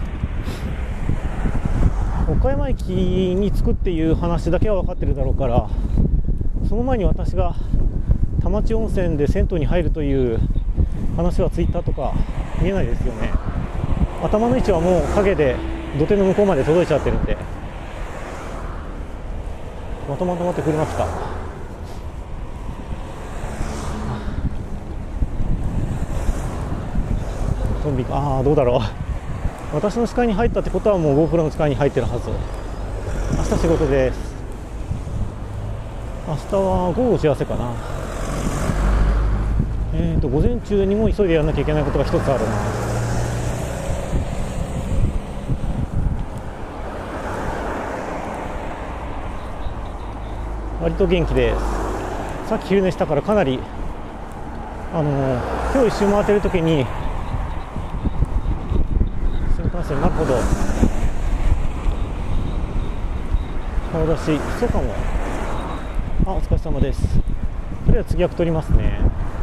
Speaker 1: 岡山駅に着くっていう話だけは分かってるだろうから、その前に私が田町温泉で銭湯に入るという話はツイッターとか見えないですよね。頭の位置はもう影で土手の向こうまで届いちゃってるんで。まとって車来た。トンビか。ああ、どうだろう。私の視界に入ったってことはもう GoPro の視界に入ってるはず。明日仕事です。明日は午後打ち合わせかな。午前中にも急いでやらなきゃいけないことが一つあるな。割と元気です。さっき昼寝したからかなり今日一周回ってる時に新幹線、なるほど、顔出し、そうかも。あ、お疲れ様です。それでは次役取りますね。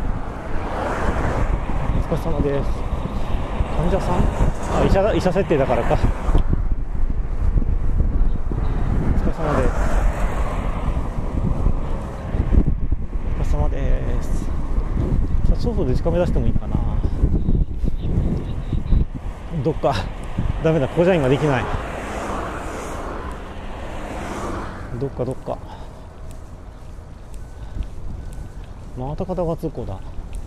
Speaker 1: お疲れ様です。患者さん？医者設定だからか。お疲れ様です。お疲れ様です。じゃあそろそろデジカメ出してもいいかな。どっかダメだ、ここじゃ今できない。どっかまた片側通行だ。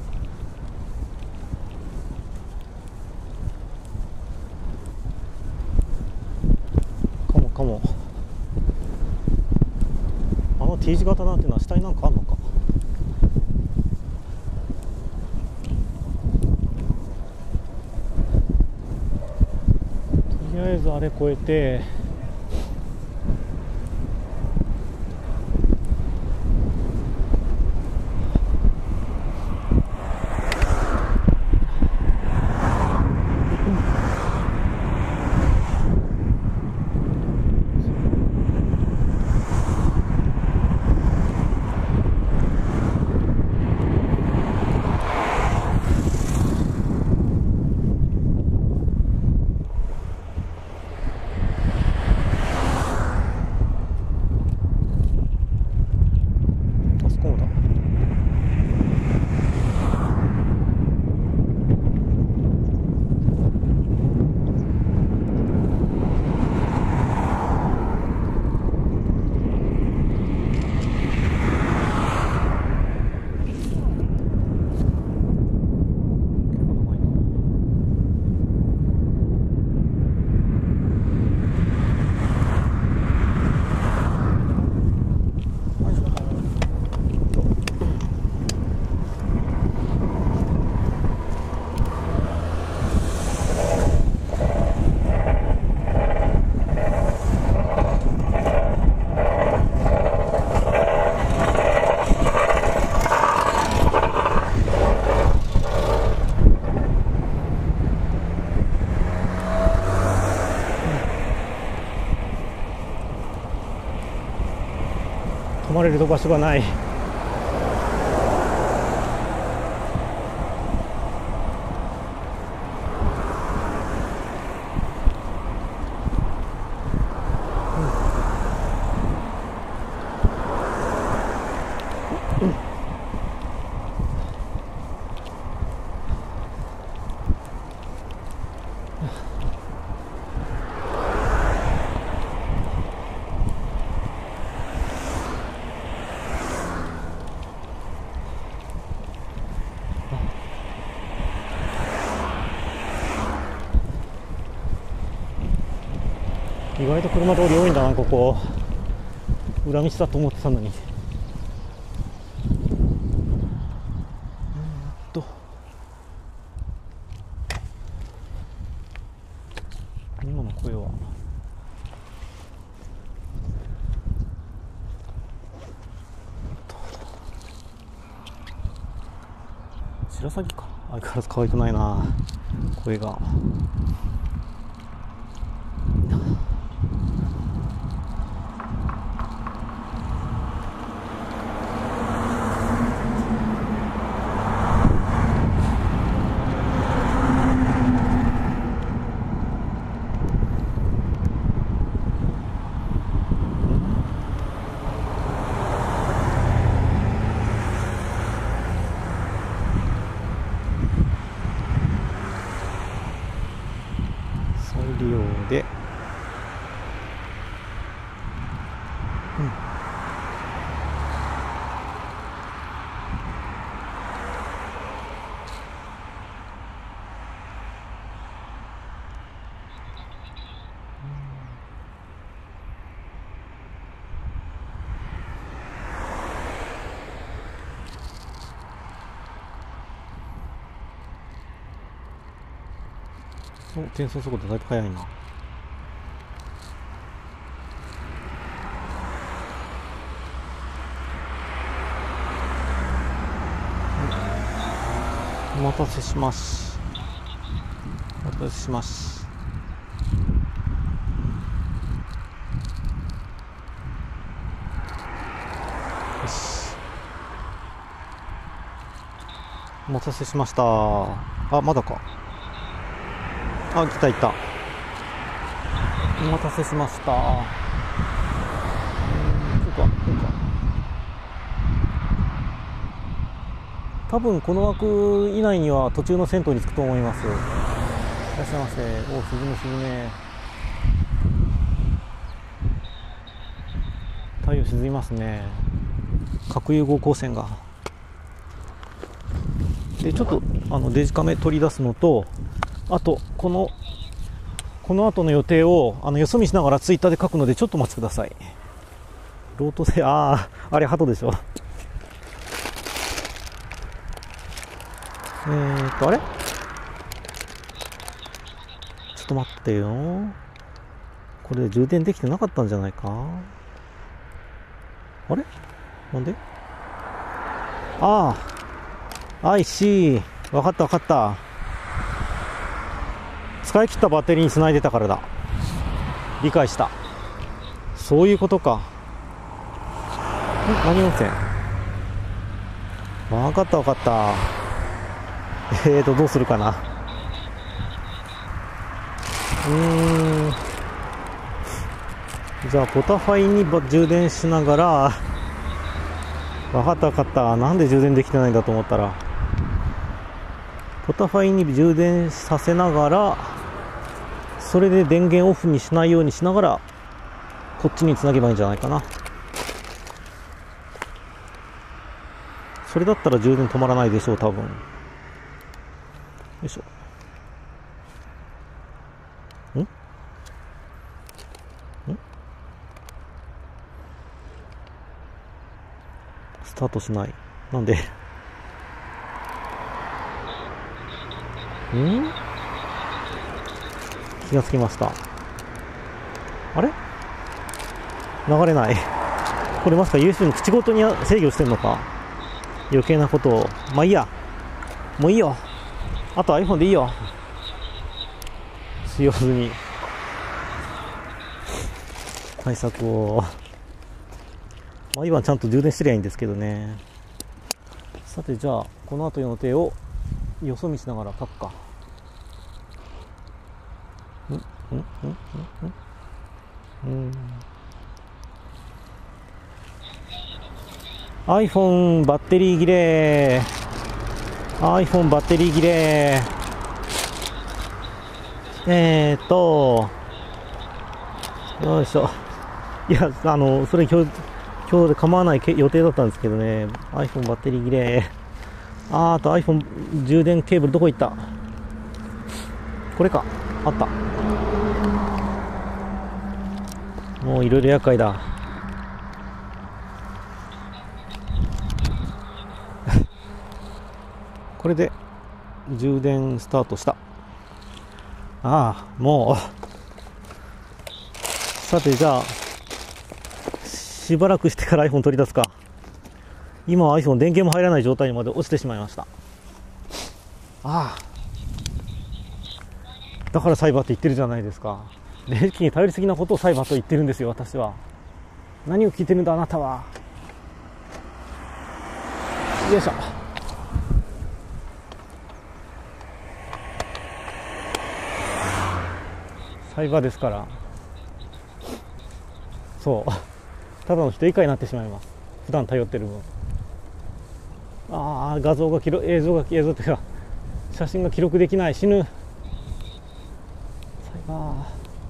Speaker 1: かも。T 字型なんていうのは下になんかあんのか。とりあえずあれ越えて、止まれる場所がない。 意外と車通り多いんだな、ここ。裏道だと思ってたのに。今の声は白鷺か。相変わらず可愛くないな、声が。利用で、転送速度だいぶ速いな。お待たせします。お待たせします。よし。お待たせしました。あ、まだか。あ、来た来た。お待たせしました。こうか。多分この枠以内には途中の銭湯に着くと思います。いらっしゃいませ。お、スズメスズメ。太陽沈みますね。核融合光線が。で、ちょっとデジカメ取り出すのと、あとこの後の予定をよそ見しながらツイッターで書くので、ちょっとお待ちください。ロートで、あれ鳩でしょ。あれちょっと待ってよ。これ充電できてなかったんじゃないか。あれなんで。I see。わかった。使い切ったバッテリーにつないでたからだ。理解した。そういうことか。何温泉。わかった。どうするかな。じゃあポタファイに充電しながら、わかった。なんで充電できてないんだと思ったら、ポタファイに充電させながら、それで電源オフにしないようにしながらこっちにつなげばいいんじゃないかな。それだったら充電止まらないでしょう、多分。よいしょ。スタートしない。なんで気がつきました。あれ流れない。これまさか USB の口ごとに制御してんのか。余計なことを。まあいいや。もういいよ。あと iPhone でいいよ。使用済み。対策を。毎晩ちゃんと充電してりゃいいんですけどね。さて、じゃあこの後の予定をよそ見しながら書くか。iPhone バッテリー切れ。iPhone バッテリー切れ。よいしょ。いや、それ今日で構わない予定だったんですけどね。iPhone バッテリー切れ。あと iPhone 充電ケーブルどこ行った。これか。あった。 もういろいろ厄介だ。これで充電スタートした。ああ、もうさて、じゃあしばらくしてから iPhone 取り出すか。今は iPhone 電源も入らない状態にまで落ちてしまいました。ああ、だからサイバーって言ってるじゃないですか。電気に頼りすぎなことをサイバーと言ってるんですよ、私は。何を聞いてるんだあなたは。よいしょ。サイバーですから、そうただの人以下になってしまいます、普段頼ってる分。ああ、画像が映像っていうか写真が記録できない、死ぬ。サイバー、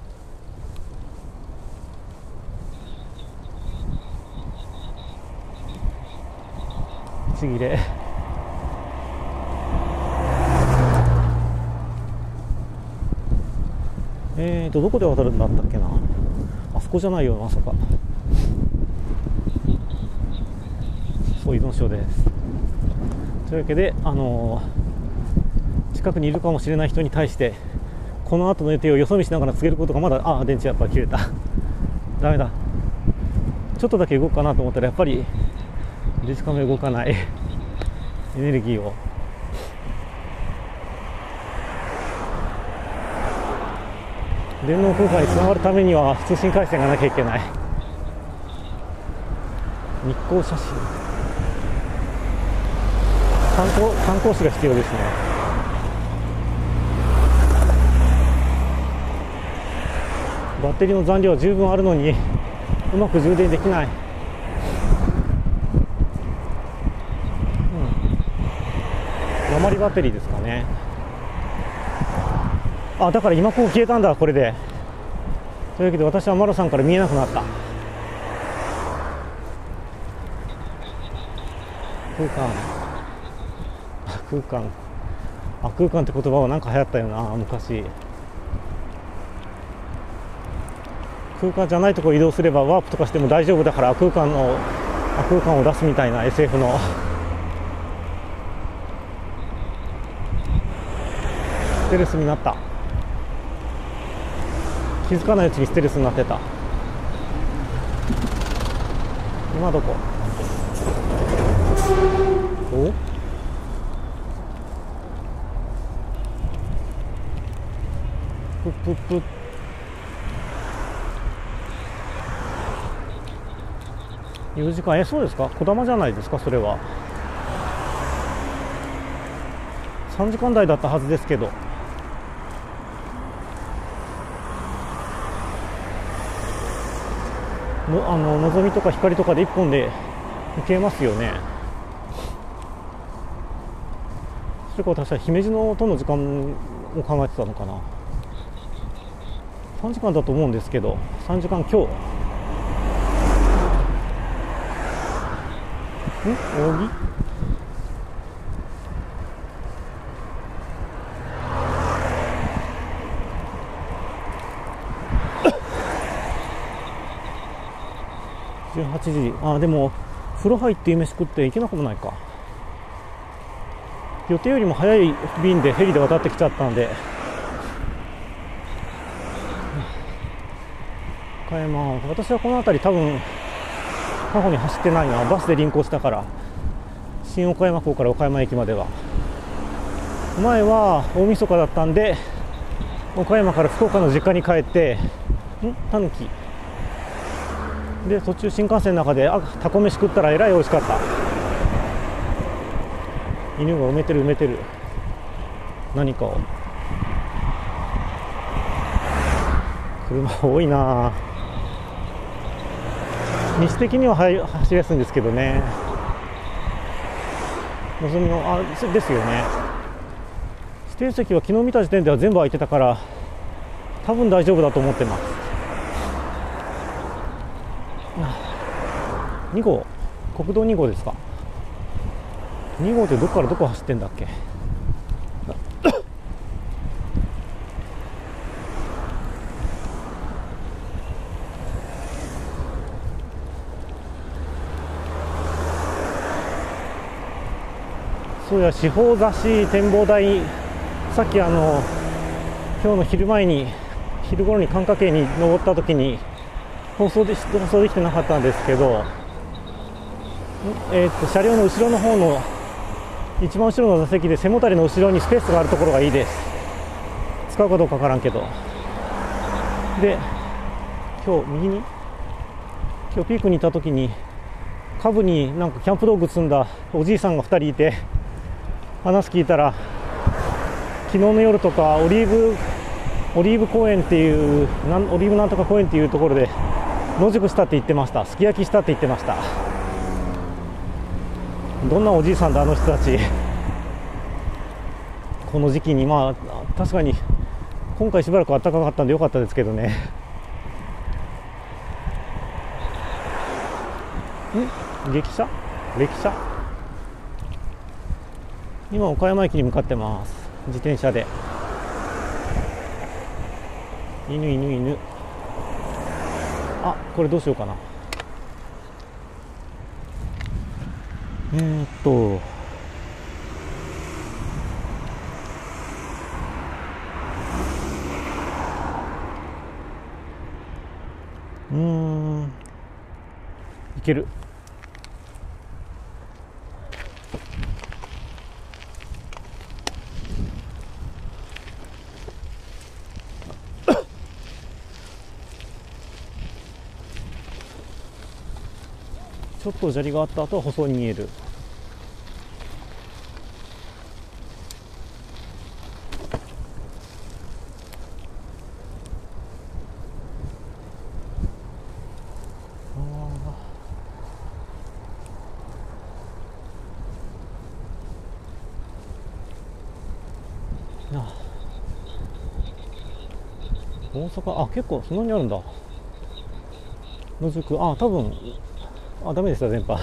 Speaker 1: ちぎれ。どこで渡るんだったっけな。あそこじゃないよ、まさか。そう、依存症です。というわけで、近くにいるかもしれない人に対してこの後の予定をよそ見しながら告げることがまだ、電池やっぱ切れたダメだ。ちょっとだけ動くかなと思ったらやっぱりデジカメ動かないエネルギーを。電脳空間につながるためには通信回線がなきゃいけない。日光写真、観光誌が必要ですね。バッテリーの残量は十分あるのにうまく充電できない。鉛バッテリーですかね。あ、だから今こう消えたんだ、これで。というわけで私はマロさんから見えなくなった。空間って言葉はなんか流行ったよな、昔。空間じゃないところ移動すればワープとかしても大丈夫だから空間を出すみたいな SF の。ステルスになった。気づかないうちにステルスになってた。今どこ？お？プップップ。4時間、そうですか？こだまじゃないですか、それは。3時間台だったはずですけど。のぞみとか光とかで1本で行けますよね。それから私は姫路のとの時間を考えてたのかな。3時間だと思うんですけど、3時間強。扇18時。でも風呂入って飯食って行けなくもないか。予定よりも早い便でヘリで渡ってきちゃったんで、岡山、私はこの辺り多分過去に走ってないな。バスで臨行したから、新岡山港から岡山駅までは。前は大晦日だったんで岡山から福岡の実家に帰ってたぬきで、途中新幹線の中でタコ飯食ったらえらい美味しかった。犬が埋めてる何かを。車多いな。西的には走りやすいんですけどね。のぞみのですよね。指定席は昨日見た時点では全部空いてたから多分大丈夫だと思ってます。2号、国道2号ですか。2号ってどこからどこ走ってんだっけ。 そうや、四方雑誌展望台、さっき今日の昼頃に寒霞渓に登った時に放送できてなかったんですけど、車両の後ろの方の一番後ろの座席で背もたれの後ろにスペースがあるところがいいです。使うかどうかわからんけど。で、今日ピークにいた時に下部になんかキャンプ道具積んだおじいさんが2人いて、話聞いたら昨日の夜とかオリーブ公園っていうオリーブなんとか公園っていうところで野宿したって言ってました。すき焼きしたって言ってました。どんなおじいさんだあの人たち。この時期に、まあ確かに今回しばらく暖かかったんでよかったですけどね。歴車今岡山駅に向かってます。自転車で。犬。あ、これどうしようかな。いける。ちょっと砂利があった後は舗装に見える。大阪、結構そんなにあるんだ。野宿、多分ダメでした。電波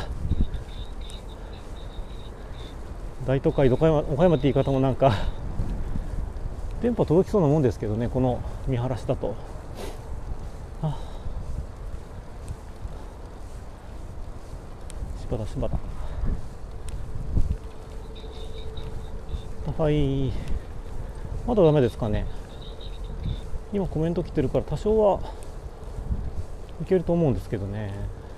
Speaker 1: 大都会岡山って言い方もなんか電波届きそうなもんですけどね、この見晴らしだと。柴田はい、まだダメですかね。今コメント来てるから多少はいけると思うんですけどね。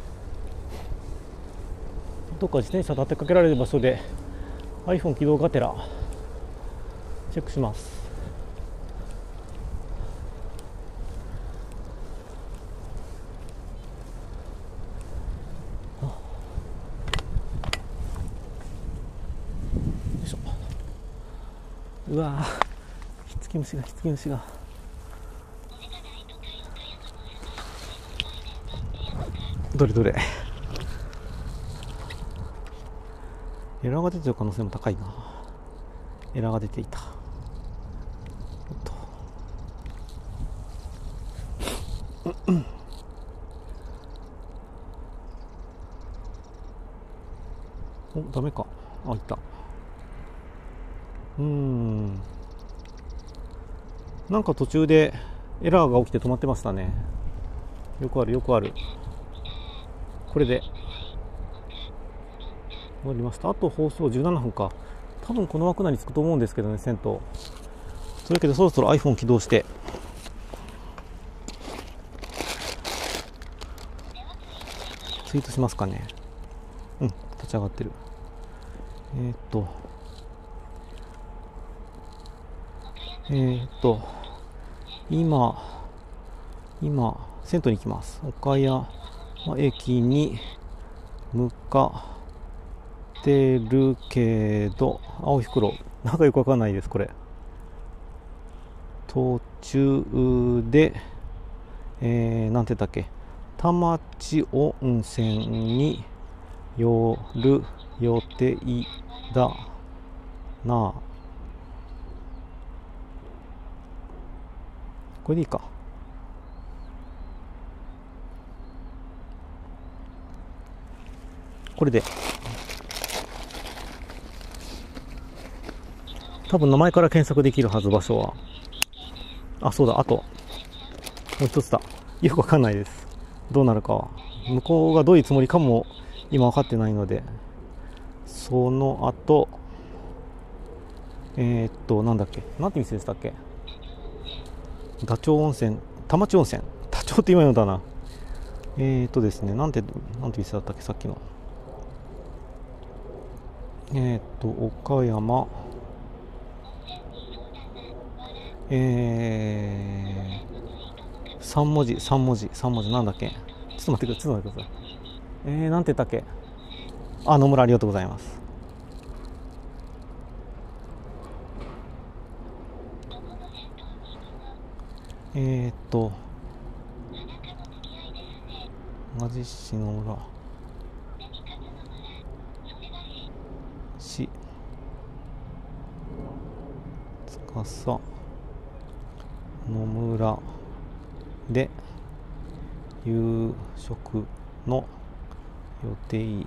Speaker 1: どっか自転車立てかけられる場所で iPhone 起動がてらチェックします。よいしょ。うわひっつき虫がどれエラーが出てる可能性も高いな。エラーが出ていた。ダメか。いった。なんか途中でエラーが起きて止まってましたね。よくある。これで終わりました。あと放送17分か。多分この枠内につくと思うんですけどね、銭湯。というわけでそろそろ iPhone 起動してツイートしますかね。立ち上がってる。今銭湯に行きます。岡山駅に向かってるけど、青い袋なんかよくわかんないです。これ途中でなんて言ったっけ、田町温泉に寄る予定だな。これでいいか。これで多分名前から検索できるはず。場所はそうだ。あともう一つだ。よくわかんないです。どうなるかは。向こうがどういうつもりかも今分かってないので、その後なんだっけ、なんて店でしたっけ。ダチョウ温泉、田町温泉、ダチョウって今のだな。ですね、なんて店だったっけ、さっきの。岡山、3文字、なんだっけ。ちょっと待ってください。なんて言ったっけ。野村、ありがとうございます。同じ市の村市司野村で夕食の予定。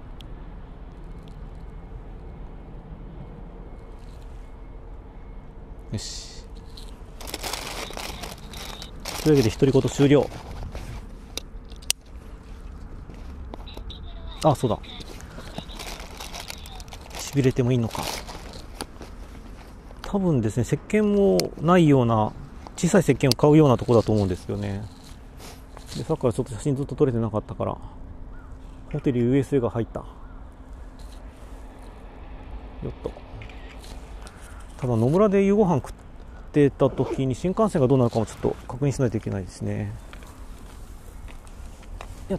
Speaker 1: よし。というわけで独り言終了。あ、そうだ。しびれてもいいのか。多分ですね、石鹸もないような小さい石鹸を買うようなところだと思うんですよね。で、さっきからちょっと写真ずっと撮れてなかったから、ホテル USA が入った。よっと。ただ野村で夕ご飯食ってた時に新幹線がどうなるかもちょっと確認しないといけないですね。やった。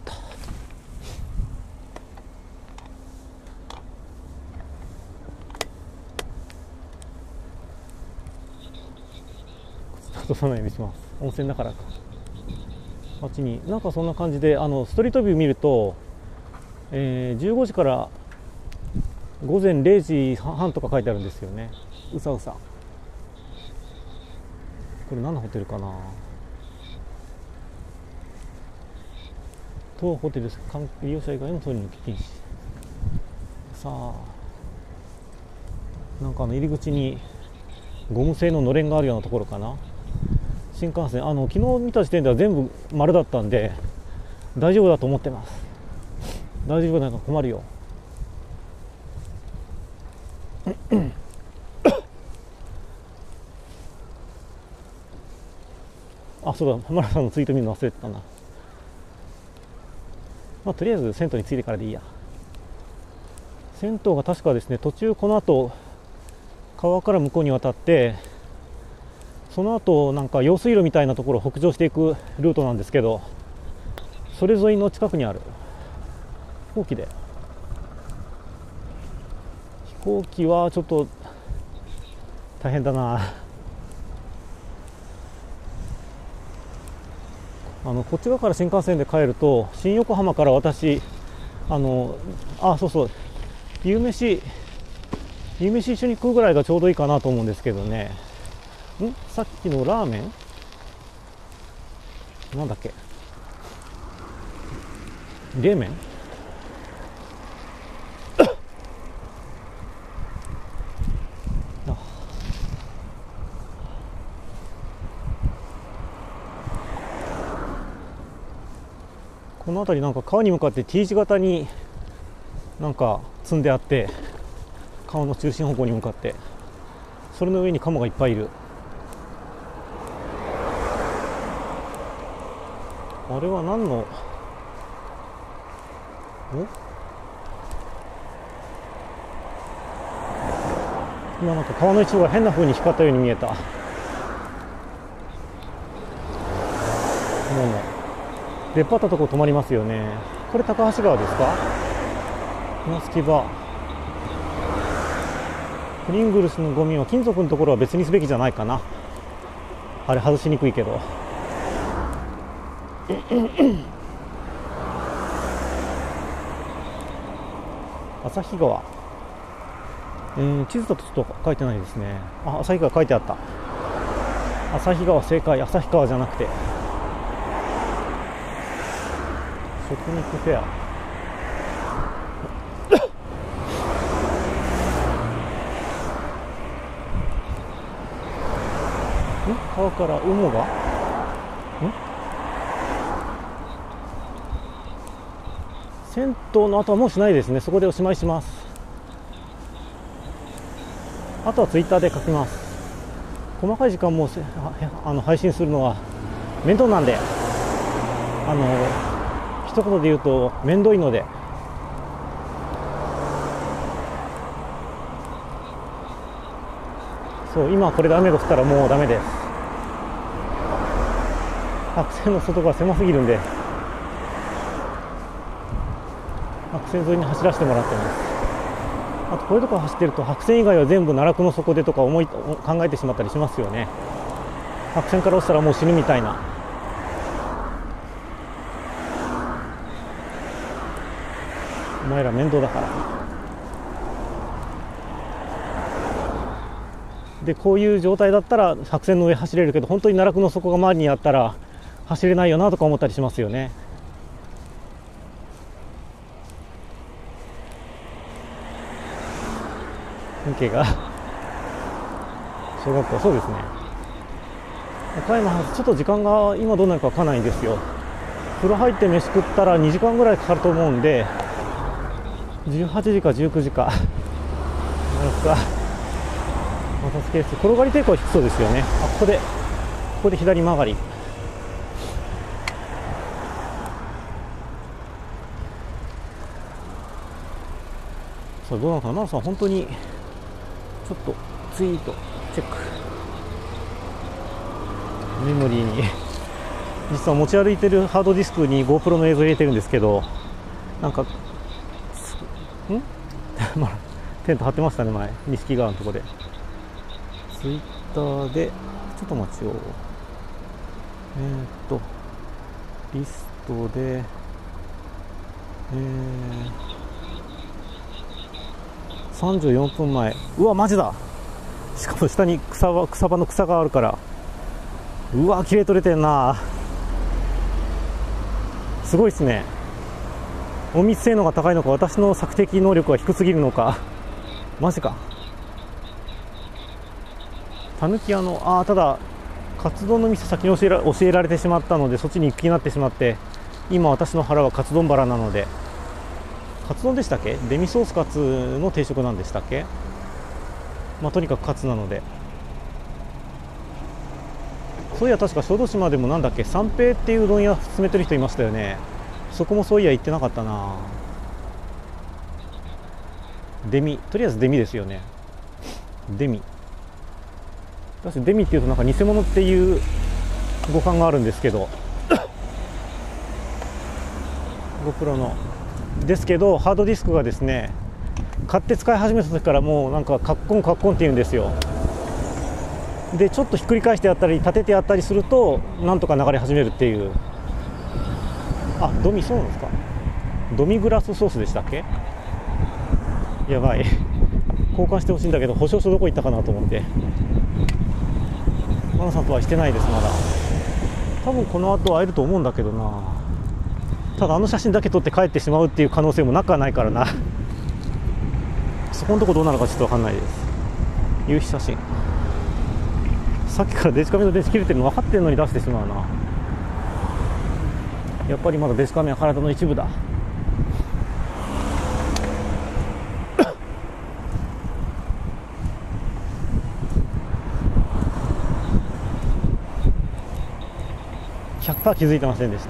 Speaker 1: 落とさないようにします。温泉だからか。あっちになんかそんな感じで、ストリートビュー見ると、15時から午前0時半とか書いてあるんですよね。うさうさ。これ何のホテルかな。当ホテル利用者以外の通り抜き禁止。さあ、なんか入り口にゴム製ののれんがあるようなところかな。新幹線、昨日見た時点では全部丸だったんで大丈夫だと思ってます。大丈夫なんか困るよ。あ、そうだ、浜田さんのツイート見るの忘れてたな。まあとりあえず銭湯に着いてからでいいや。銭湯が確かですね、途中この後川から向こうに渡って、その後なんか用水路みたいなところを北上していくルートなんですけど、それ沿いの近くにある。飛行機で、飛行機はちょっと大変だな。こっち側から新幹線で帰ると、新横浜から私そうそう、夕飯一緒に食うぐらいがちょうどいいかなと思うんですけどね。さっきのラーメンなんだっけ、冷麺この辺りなんか川に向かって T 字型になんか積んであって、川の中心方向に向かって、それの上にカモがいっぱいいる。あれは何の今なんか川の一部が変な風に光ったように見えた。もう出っ張ったところ止まりますよね。これ高橋川ですか。船着き場。プリングルスのゴミは金属のところは別にすべきじゃないかな。あれ外しにくいけど。旭川、地図だとちょっと書いてないですね。あ、旭川書いてあった。旭川、正解。旭川じゃなくて食肉フェア。川から馬が銭湯の後はもうしないですね。そこでおしまいします。 あとはツイッターで書きます。細かい時間も配信するのは面倒なんで、一言で言うと面倒いので、そう今これで雨が降ったらもうダメです。白線の外が狭すぎるんで白線沿いに走らせてもらってます。あとこういうところ走ってると白線以外は全部奈落の底でとか考えてしまったりしますよね。白線から落ちたらもう死ぬみたいな。お前ら面倒だから。でこういう状態だったら白線の上走れるけど、本当に奈落の底が周りにあったら走れないよなとか思ったりしますよね。風景が小学校、そうですね。岡山ちょっと時間が今どうなるかわからないんですよ。風呂入って飯食ったら2時間ぐらいかかると思うんで、18時か19時かなんかまたスケース転がり抵抗は低そうですよね。ここで左曲がり。さあどうなのかな。マナさん本当にちょっとツイートチェック、メモリーに実は持ち歩いてるハードディスクに GoPro の映像入れてるんですけど、なんかテント張ってましたね前、錦川のところで。ツイッターでちょっと待ちよう。リストで34分前。うわマジだ。しかも下に草場の草があるから、うわ綺麗撮れてんな。すごいですね。隠密性能が高いのか、私の索敵能力が低すぎるのか。マジか。たぬきただカツ丼の店先に教えられてしまったので、そっちに行く気になってしまって、今私の腹はカツ丼腹なので、カツ丼でしたっけ、デミソースカツの定食なんでしたっけ。とにかくカツなので。そういや確か小豆島でもなんだっけ、三平っていううどん屋勧めてる人いましたよね。そこもそういや行ってなかったな。デミ、とりあえずデミですよね。デミ、私デミっていうとなんか偽物っていう語感があるんですけどGoPro のですけど、ハードディスクがですね、買って使い始めた時からもうなんかカッコンって言うんですよ。でちょっとひっくり返してやったり立ててやったりするとなんとか流れ始めるっていう。ドミ、そうなんですか。ドミグラスソースでしたっけ。やばい交換してほしいんだけど、保証書どこ行ったかなと思って。マナさんとはしてないですまだ。多分この後会えると思うんだけどな。ただ写真だけ撮って帰ってしまうっていう可能性もなくはないからなそこのとこどうなのかちょっと分かんないです。夕日写真、さっきからデジカメの電池切れてるの分かってるのに出してしまうな。やっぱりまだデジカメは体の一部だ。100% 気づいてませんでした。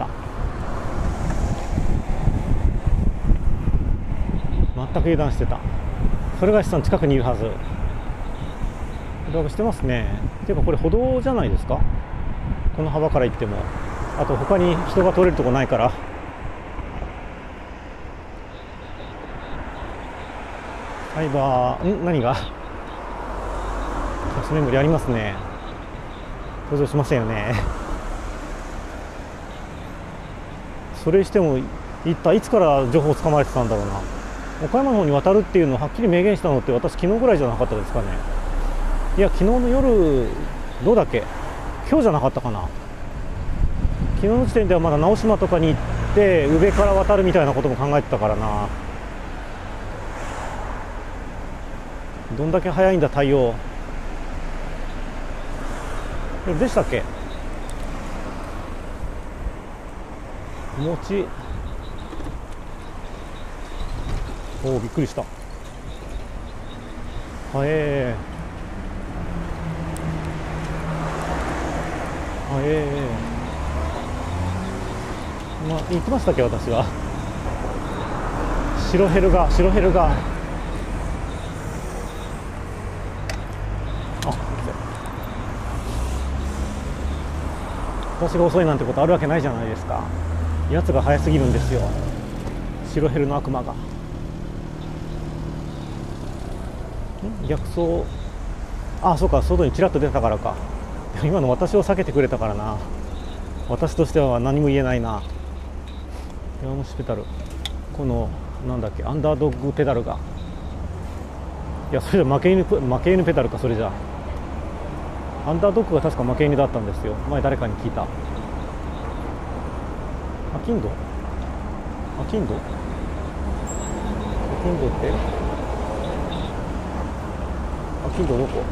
Speaker 1: 全く油断してた。それがさん近くにいるはず。だからしてますね。ていうかこれ歩道じゃないですか、この幅から行っても。あと他に人が通れるとこないから。サイバー何がキャッシュメモリありますね。登場しませんよね。それしても一体いつから情報をつかまれてたんだろうな。岡山の方に渡るっていうのをはっきり明言したのって私昨日ぐらいじゃなかったですかね。いや昨日の夜どうだっけ、今日じゃなかったかな。昨日の時点ではまだ直島とかに行って宇部から渡るみたいなことも考えてたからな。どんだけ早いんだ対応でしたっけ。餅、おおびっくりした。 まあ、言ってましたっけ私は。白ヘルが私が遅いなんてことあるわけないじゃないですか。やつが早すぎるんですよ、白ヘルの悪魔が。逆走、あ、そうか、外にちらっと出たからか。今の私を避けてくれたからな。私としては何も言えないな。弱虫ペダル、このなんだっけ、アンダードッグペダルが、いや、それじゃ負け犬ペダルか。それじゃアンダードッグが確か負け犬だったんですよ、前誰かに聞いた。アキンドってアキンドどこ？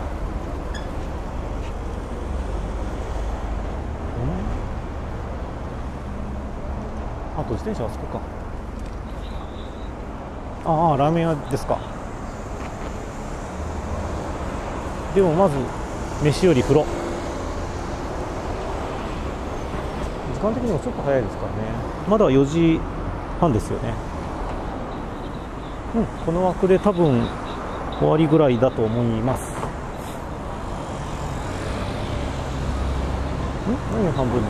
Speaker 1: あと自転車あそこか。ああ、ラーメン屋ですか。でもまず飯より風呂。時間的にもちょっと早いですからね。まだ4時半ですよね。この枠で多分終わりぐらいだと思います。何を半分に、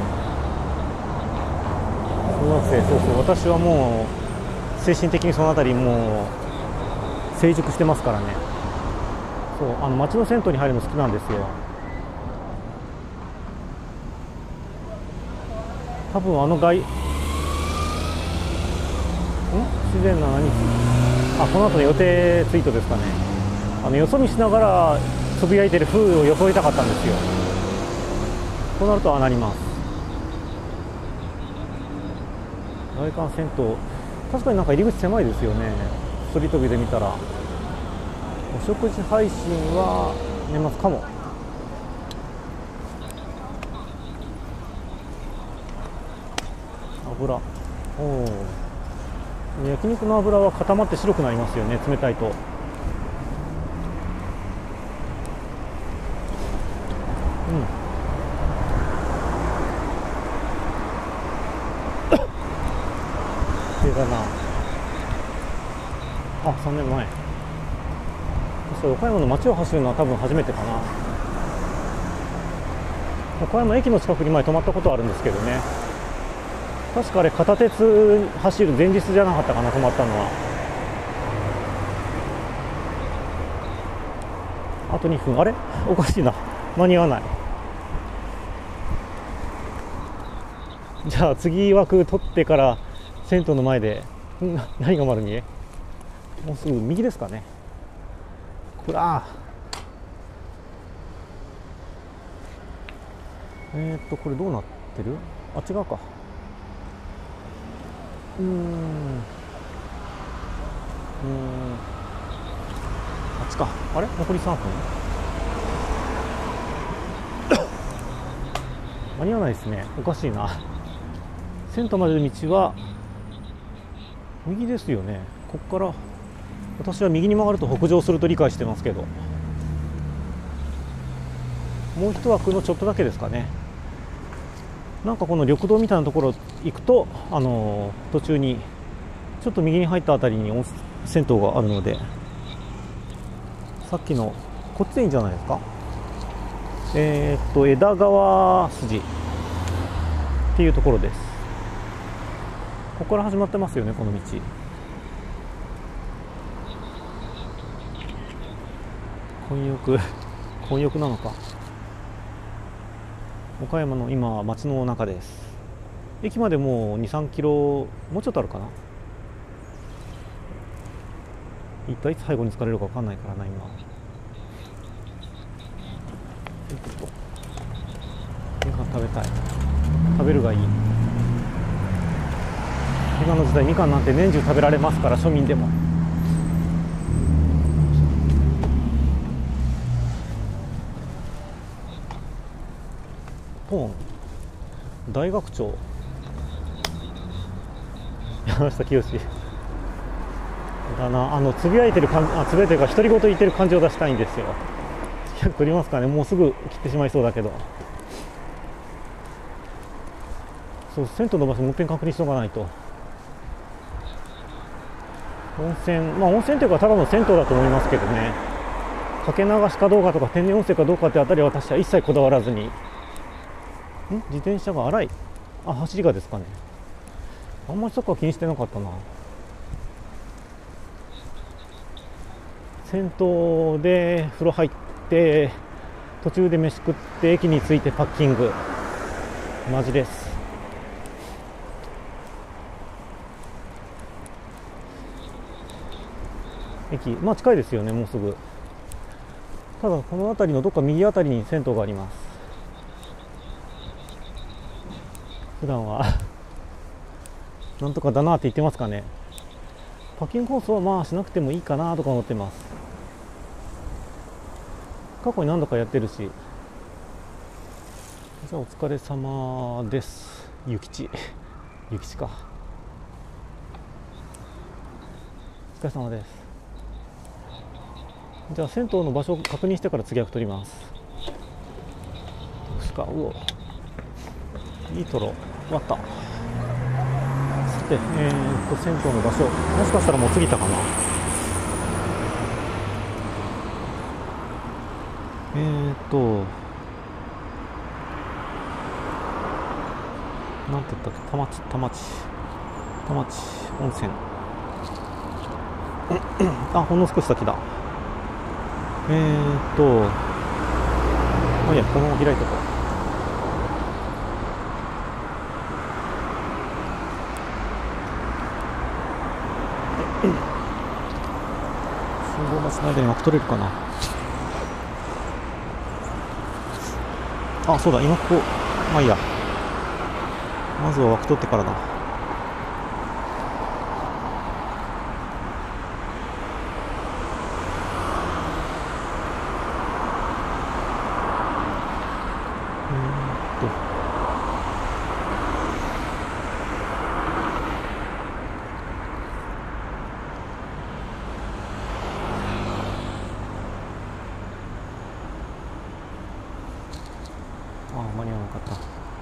Speaker 1: 小学生、そうそう、私はもう精神的にそのあたりもう成熟してますからね。そう、町の銭湯に入るの好きなんですよ。多分自然な何、この後の予定ツイートですかね。よそ見しながらつぶやいてる風を装いたかったんですよ。こうなるとなります。外観銭湯、確かになんか入り口狭いですよね。ストリートビューで見たら。お食事配信は年末かも。油、焼肉の油は固まって白くなりますよね、冷たいと。だな。3年前。そう、岡山の街を走るのは多分初めてかな。岡山駅の近くに前泊まったことあるんですけどね。確かあれ片鉄走る前日じゃなかったかな、泊まったのは。あと2分、あれおかしいな、間に合わない。じゃあ次枠取ってから銭湯の前で何が丸見え、もうすぐ右ですかね。これこれどうなってる？違うか。あっちか。あれ残り3分間に合わないですね。おかしいな。銭湯までの道は右ですよね。ここから私は右に曲がると北上すると理解してますけど、もう一枠のちょっとだけですかね。なんかこの緑道みたいなところ行くと、途中にちょっと右に入ったあたりに銭湯があるので、さっきのこっちでいいんじゃないですか。枝川筋っていうところです。ここから始まってますよね、この道。混浴なのか。岡山の今街の中です。駅までもう 2,3 キロ、もうちょっとあるかな。一体いつ背後に疲れるか分かんないからな今。みかん食べたい。食べるがいい。今の時代みかんなんて年中食べられますから、庶民でも。ポン大学長山下清だな。つぶやいてる感じ、つぶやいてるか独り言言ってる感じを出したいんですよ。取りますかね。もうすぐ切ってしまいそうだけど。 そう銭湯の場所もう一遍確認しておかないと。温泉、温泉というかただの銭湯だと思いますけどね。かけ流しかどうかとか天然温泉かどうかってあたりは私は一切こだわらずに。自転車が荒い。走りがですかね。あんまりそこは気にしてなかったな。銭湯で風呂入って途中で飯食って駅に着いてパッキング。マジです。駅近いですよね。もうすぐ。ただこの辺りのどっか右辺りに銭湯があります。普段はなんとかだなって言ってますかね。パッキングコースはしなくてもいいかなとか思ってます。過去に何度かやってるし。じゃあお疲れ様です。諭吉か。お疲れ様です。じゃあ銭湯の場所を確認してから次は取ります。うお、いいトロ割った。さて、銭湯の場所、もしかしたらもう過ぎたかな。なんて言ったっけ、田町温泉ほんの少し先だ。いや、このまま開いとこう。信号待ちの間に枠取れるかな。そうだ、今ここいいや。まずは枠取ってからだ。間に合わなかった。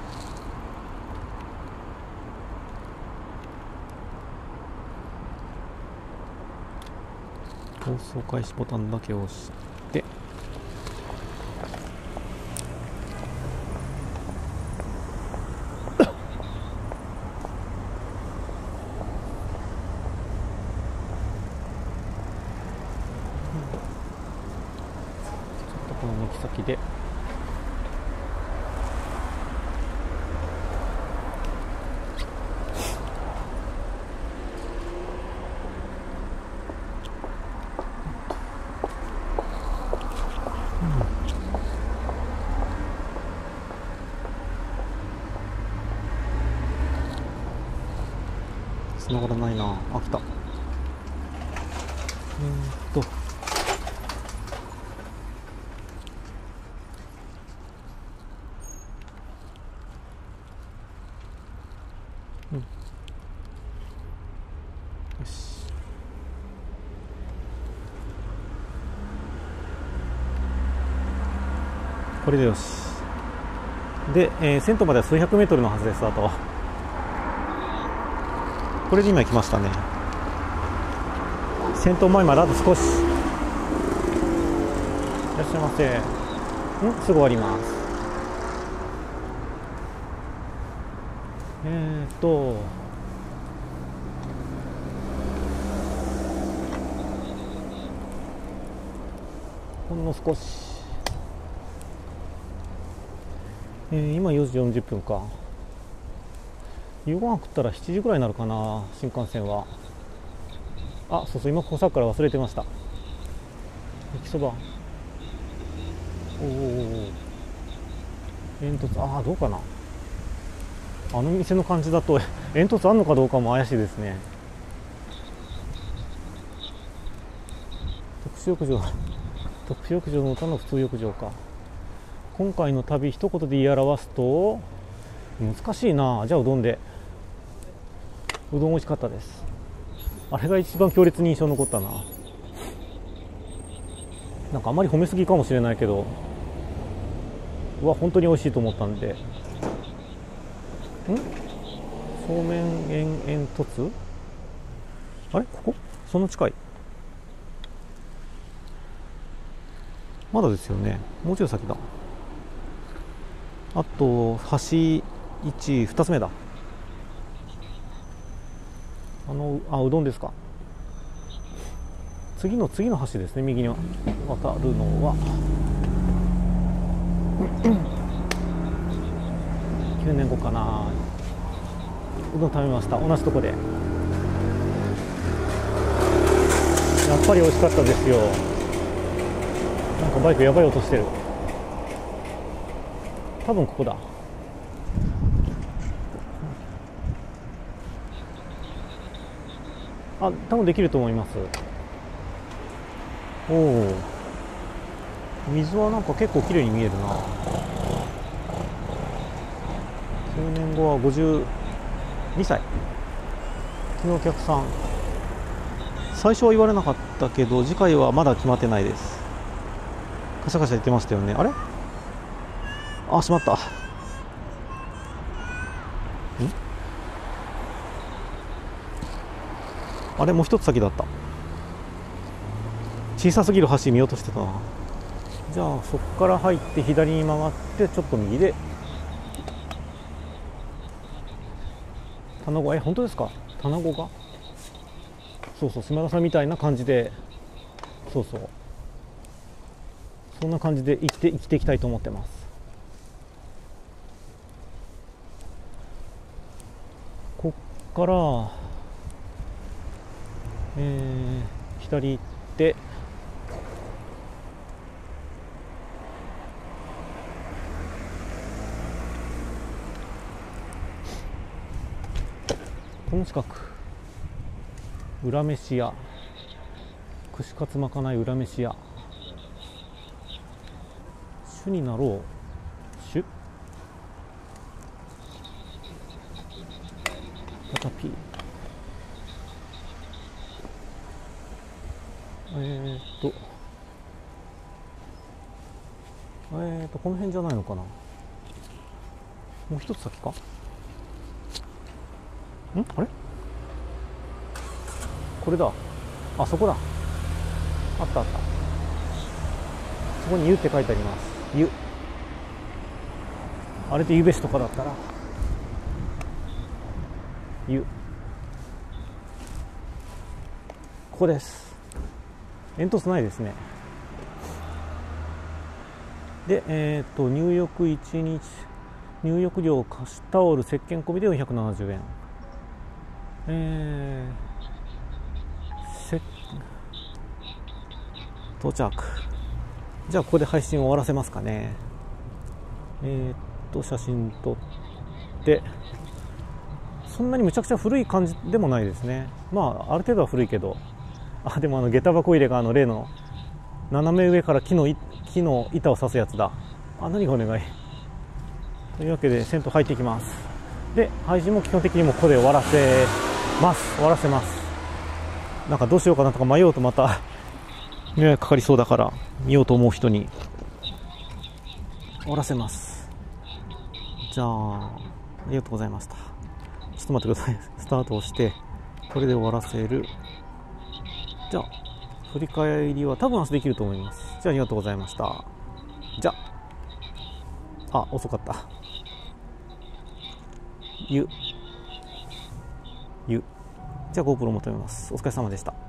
Speaker 1: 放送開始ボタンだけ押して、ちょっとこの抜き先で繋がらないな。来た。よし。これでよし。で、銭湯までは数百メートルのはずです。あとこれで今行きましたね。銭湯前まであと少し。いらっしゃいませ。すぐ終わります。ほんの少し。今4時40分か。夕ご飯食ったら7時ぐらいになるかな、新幹線は。そうそう、今ここさっきから忘れてました。駅そば。煙突、どうかな。あの店の感じだと煙突あんのかどうかも怪しいですね。特殊浴場の他の普通浴場か。今回の旅一言で言い表すと難しいな。じゃあうどんで。うどん美味しかったです。あれが一番強烈に印象残ったな。なんかあまり褒めすぎかもしれないけど、本当に美味しいと思ったんで。 正面煙突、あれここそんな近い、まだですよね、もうちょい先だ。あと橋2つ目だ。うどんですか。次の橋ですね、右に渡るのは9年後かな。うどん食べました、同じとこで。やっぱり美味しかったですよ。なんかバイクやばい音してる。多分ここだ。多分できると思います。おお、水はなんか結構綺麗に見えるな。9年後は52歳。昨日お客さん、最初は言われなかったけど次回はまだ決まってないです。カシャカシャ言ってましたよね。あれ、しまった。あれ、もう一つ先だった。小さすぎる橋見落としてたな。じゃあそこから入って左に曲がってちょっと右で棚子。本当ですか、棚子が。そうそう、島田さんみたいな感じで、そうそう、そんな感じで生きていきたいと思ってます。こっから左行って、この近く裏飯屋、串カツまかない裏飯屋、主になろう主パタピー。この辺じゃないのかな。もう一つ先か。あれ、これだ。そこだ。あった。そこに湯って書いてあります。湯。あれで湯べしとかだったら湯。ここです。煙突ないですね。で、入浴1日入浴料貸しタオル石鹸込みで470円。到着。じゃあここで配信を終わらせますかね。写真撮って、そんなにむちゃくちゃ古い感じでもないですね。ある程度は古いけど、でも下駄箱入れが例の斜め上から木の板を刺すやつだ。何がお願い。というわけで銭湯入っていきます。で、配信も基本的にもここで終わらせます。なんかどうしようかなとか迷うとまた迷惑かかりそうだから、見ようと思う人に終わらせます。じゃあ、ありがとうございました。ちょっと待ってください。スタートをしてこれで終わらせる。じゃあ振り返りは多分明日できると思います。じゃあありがとうございました。じゃあ、遅かった。じゃあ GoPro も止めます。お疲れ様でした。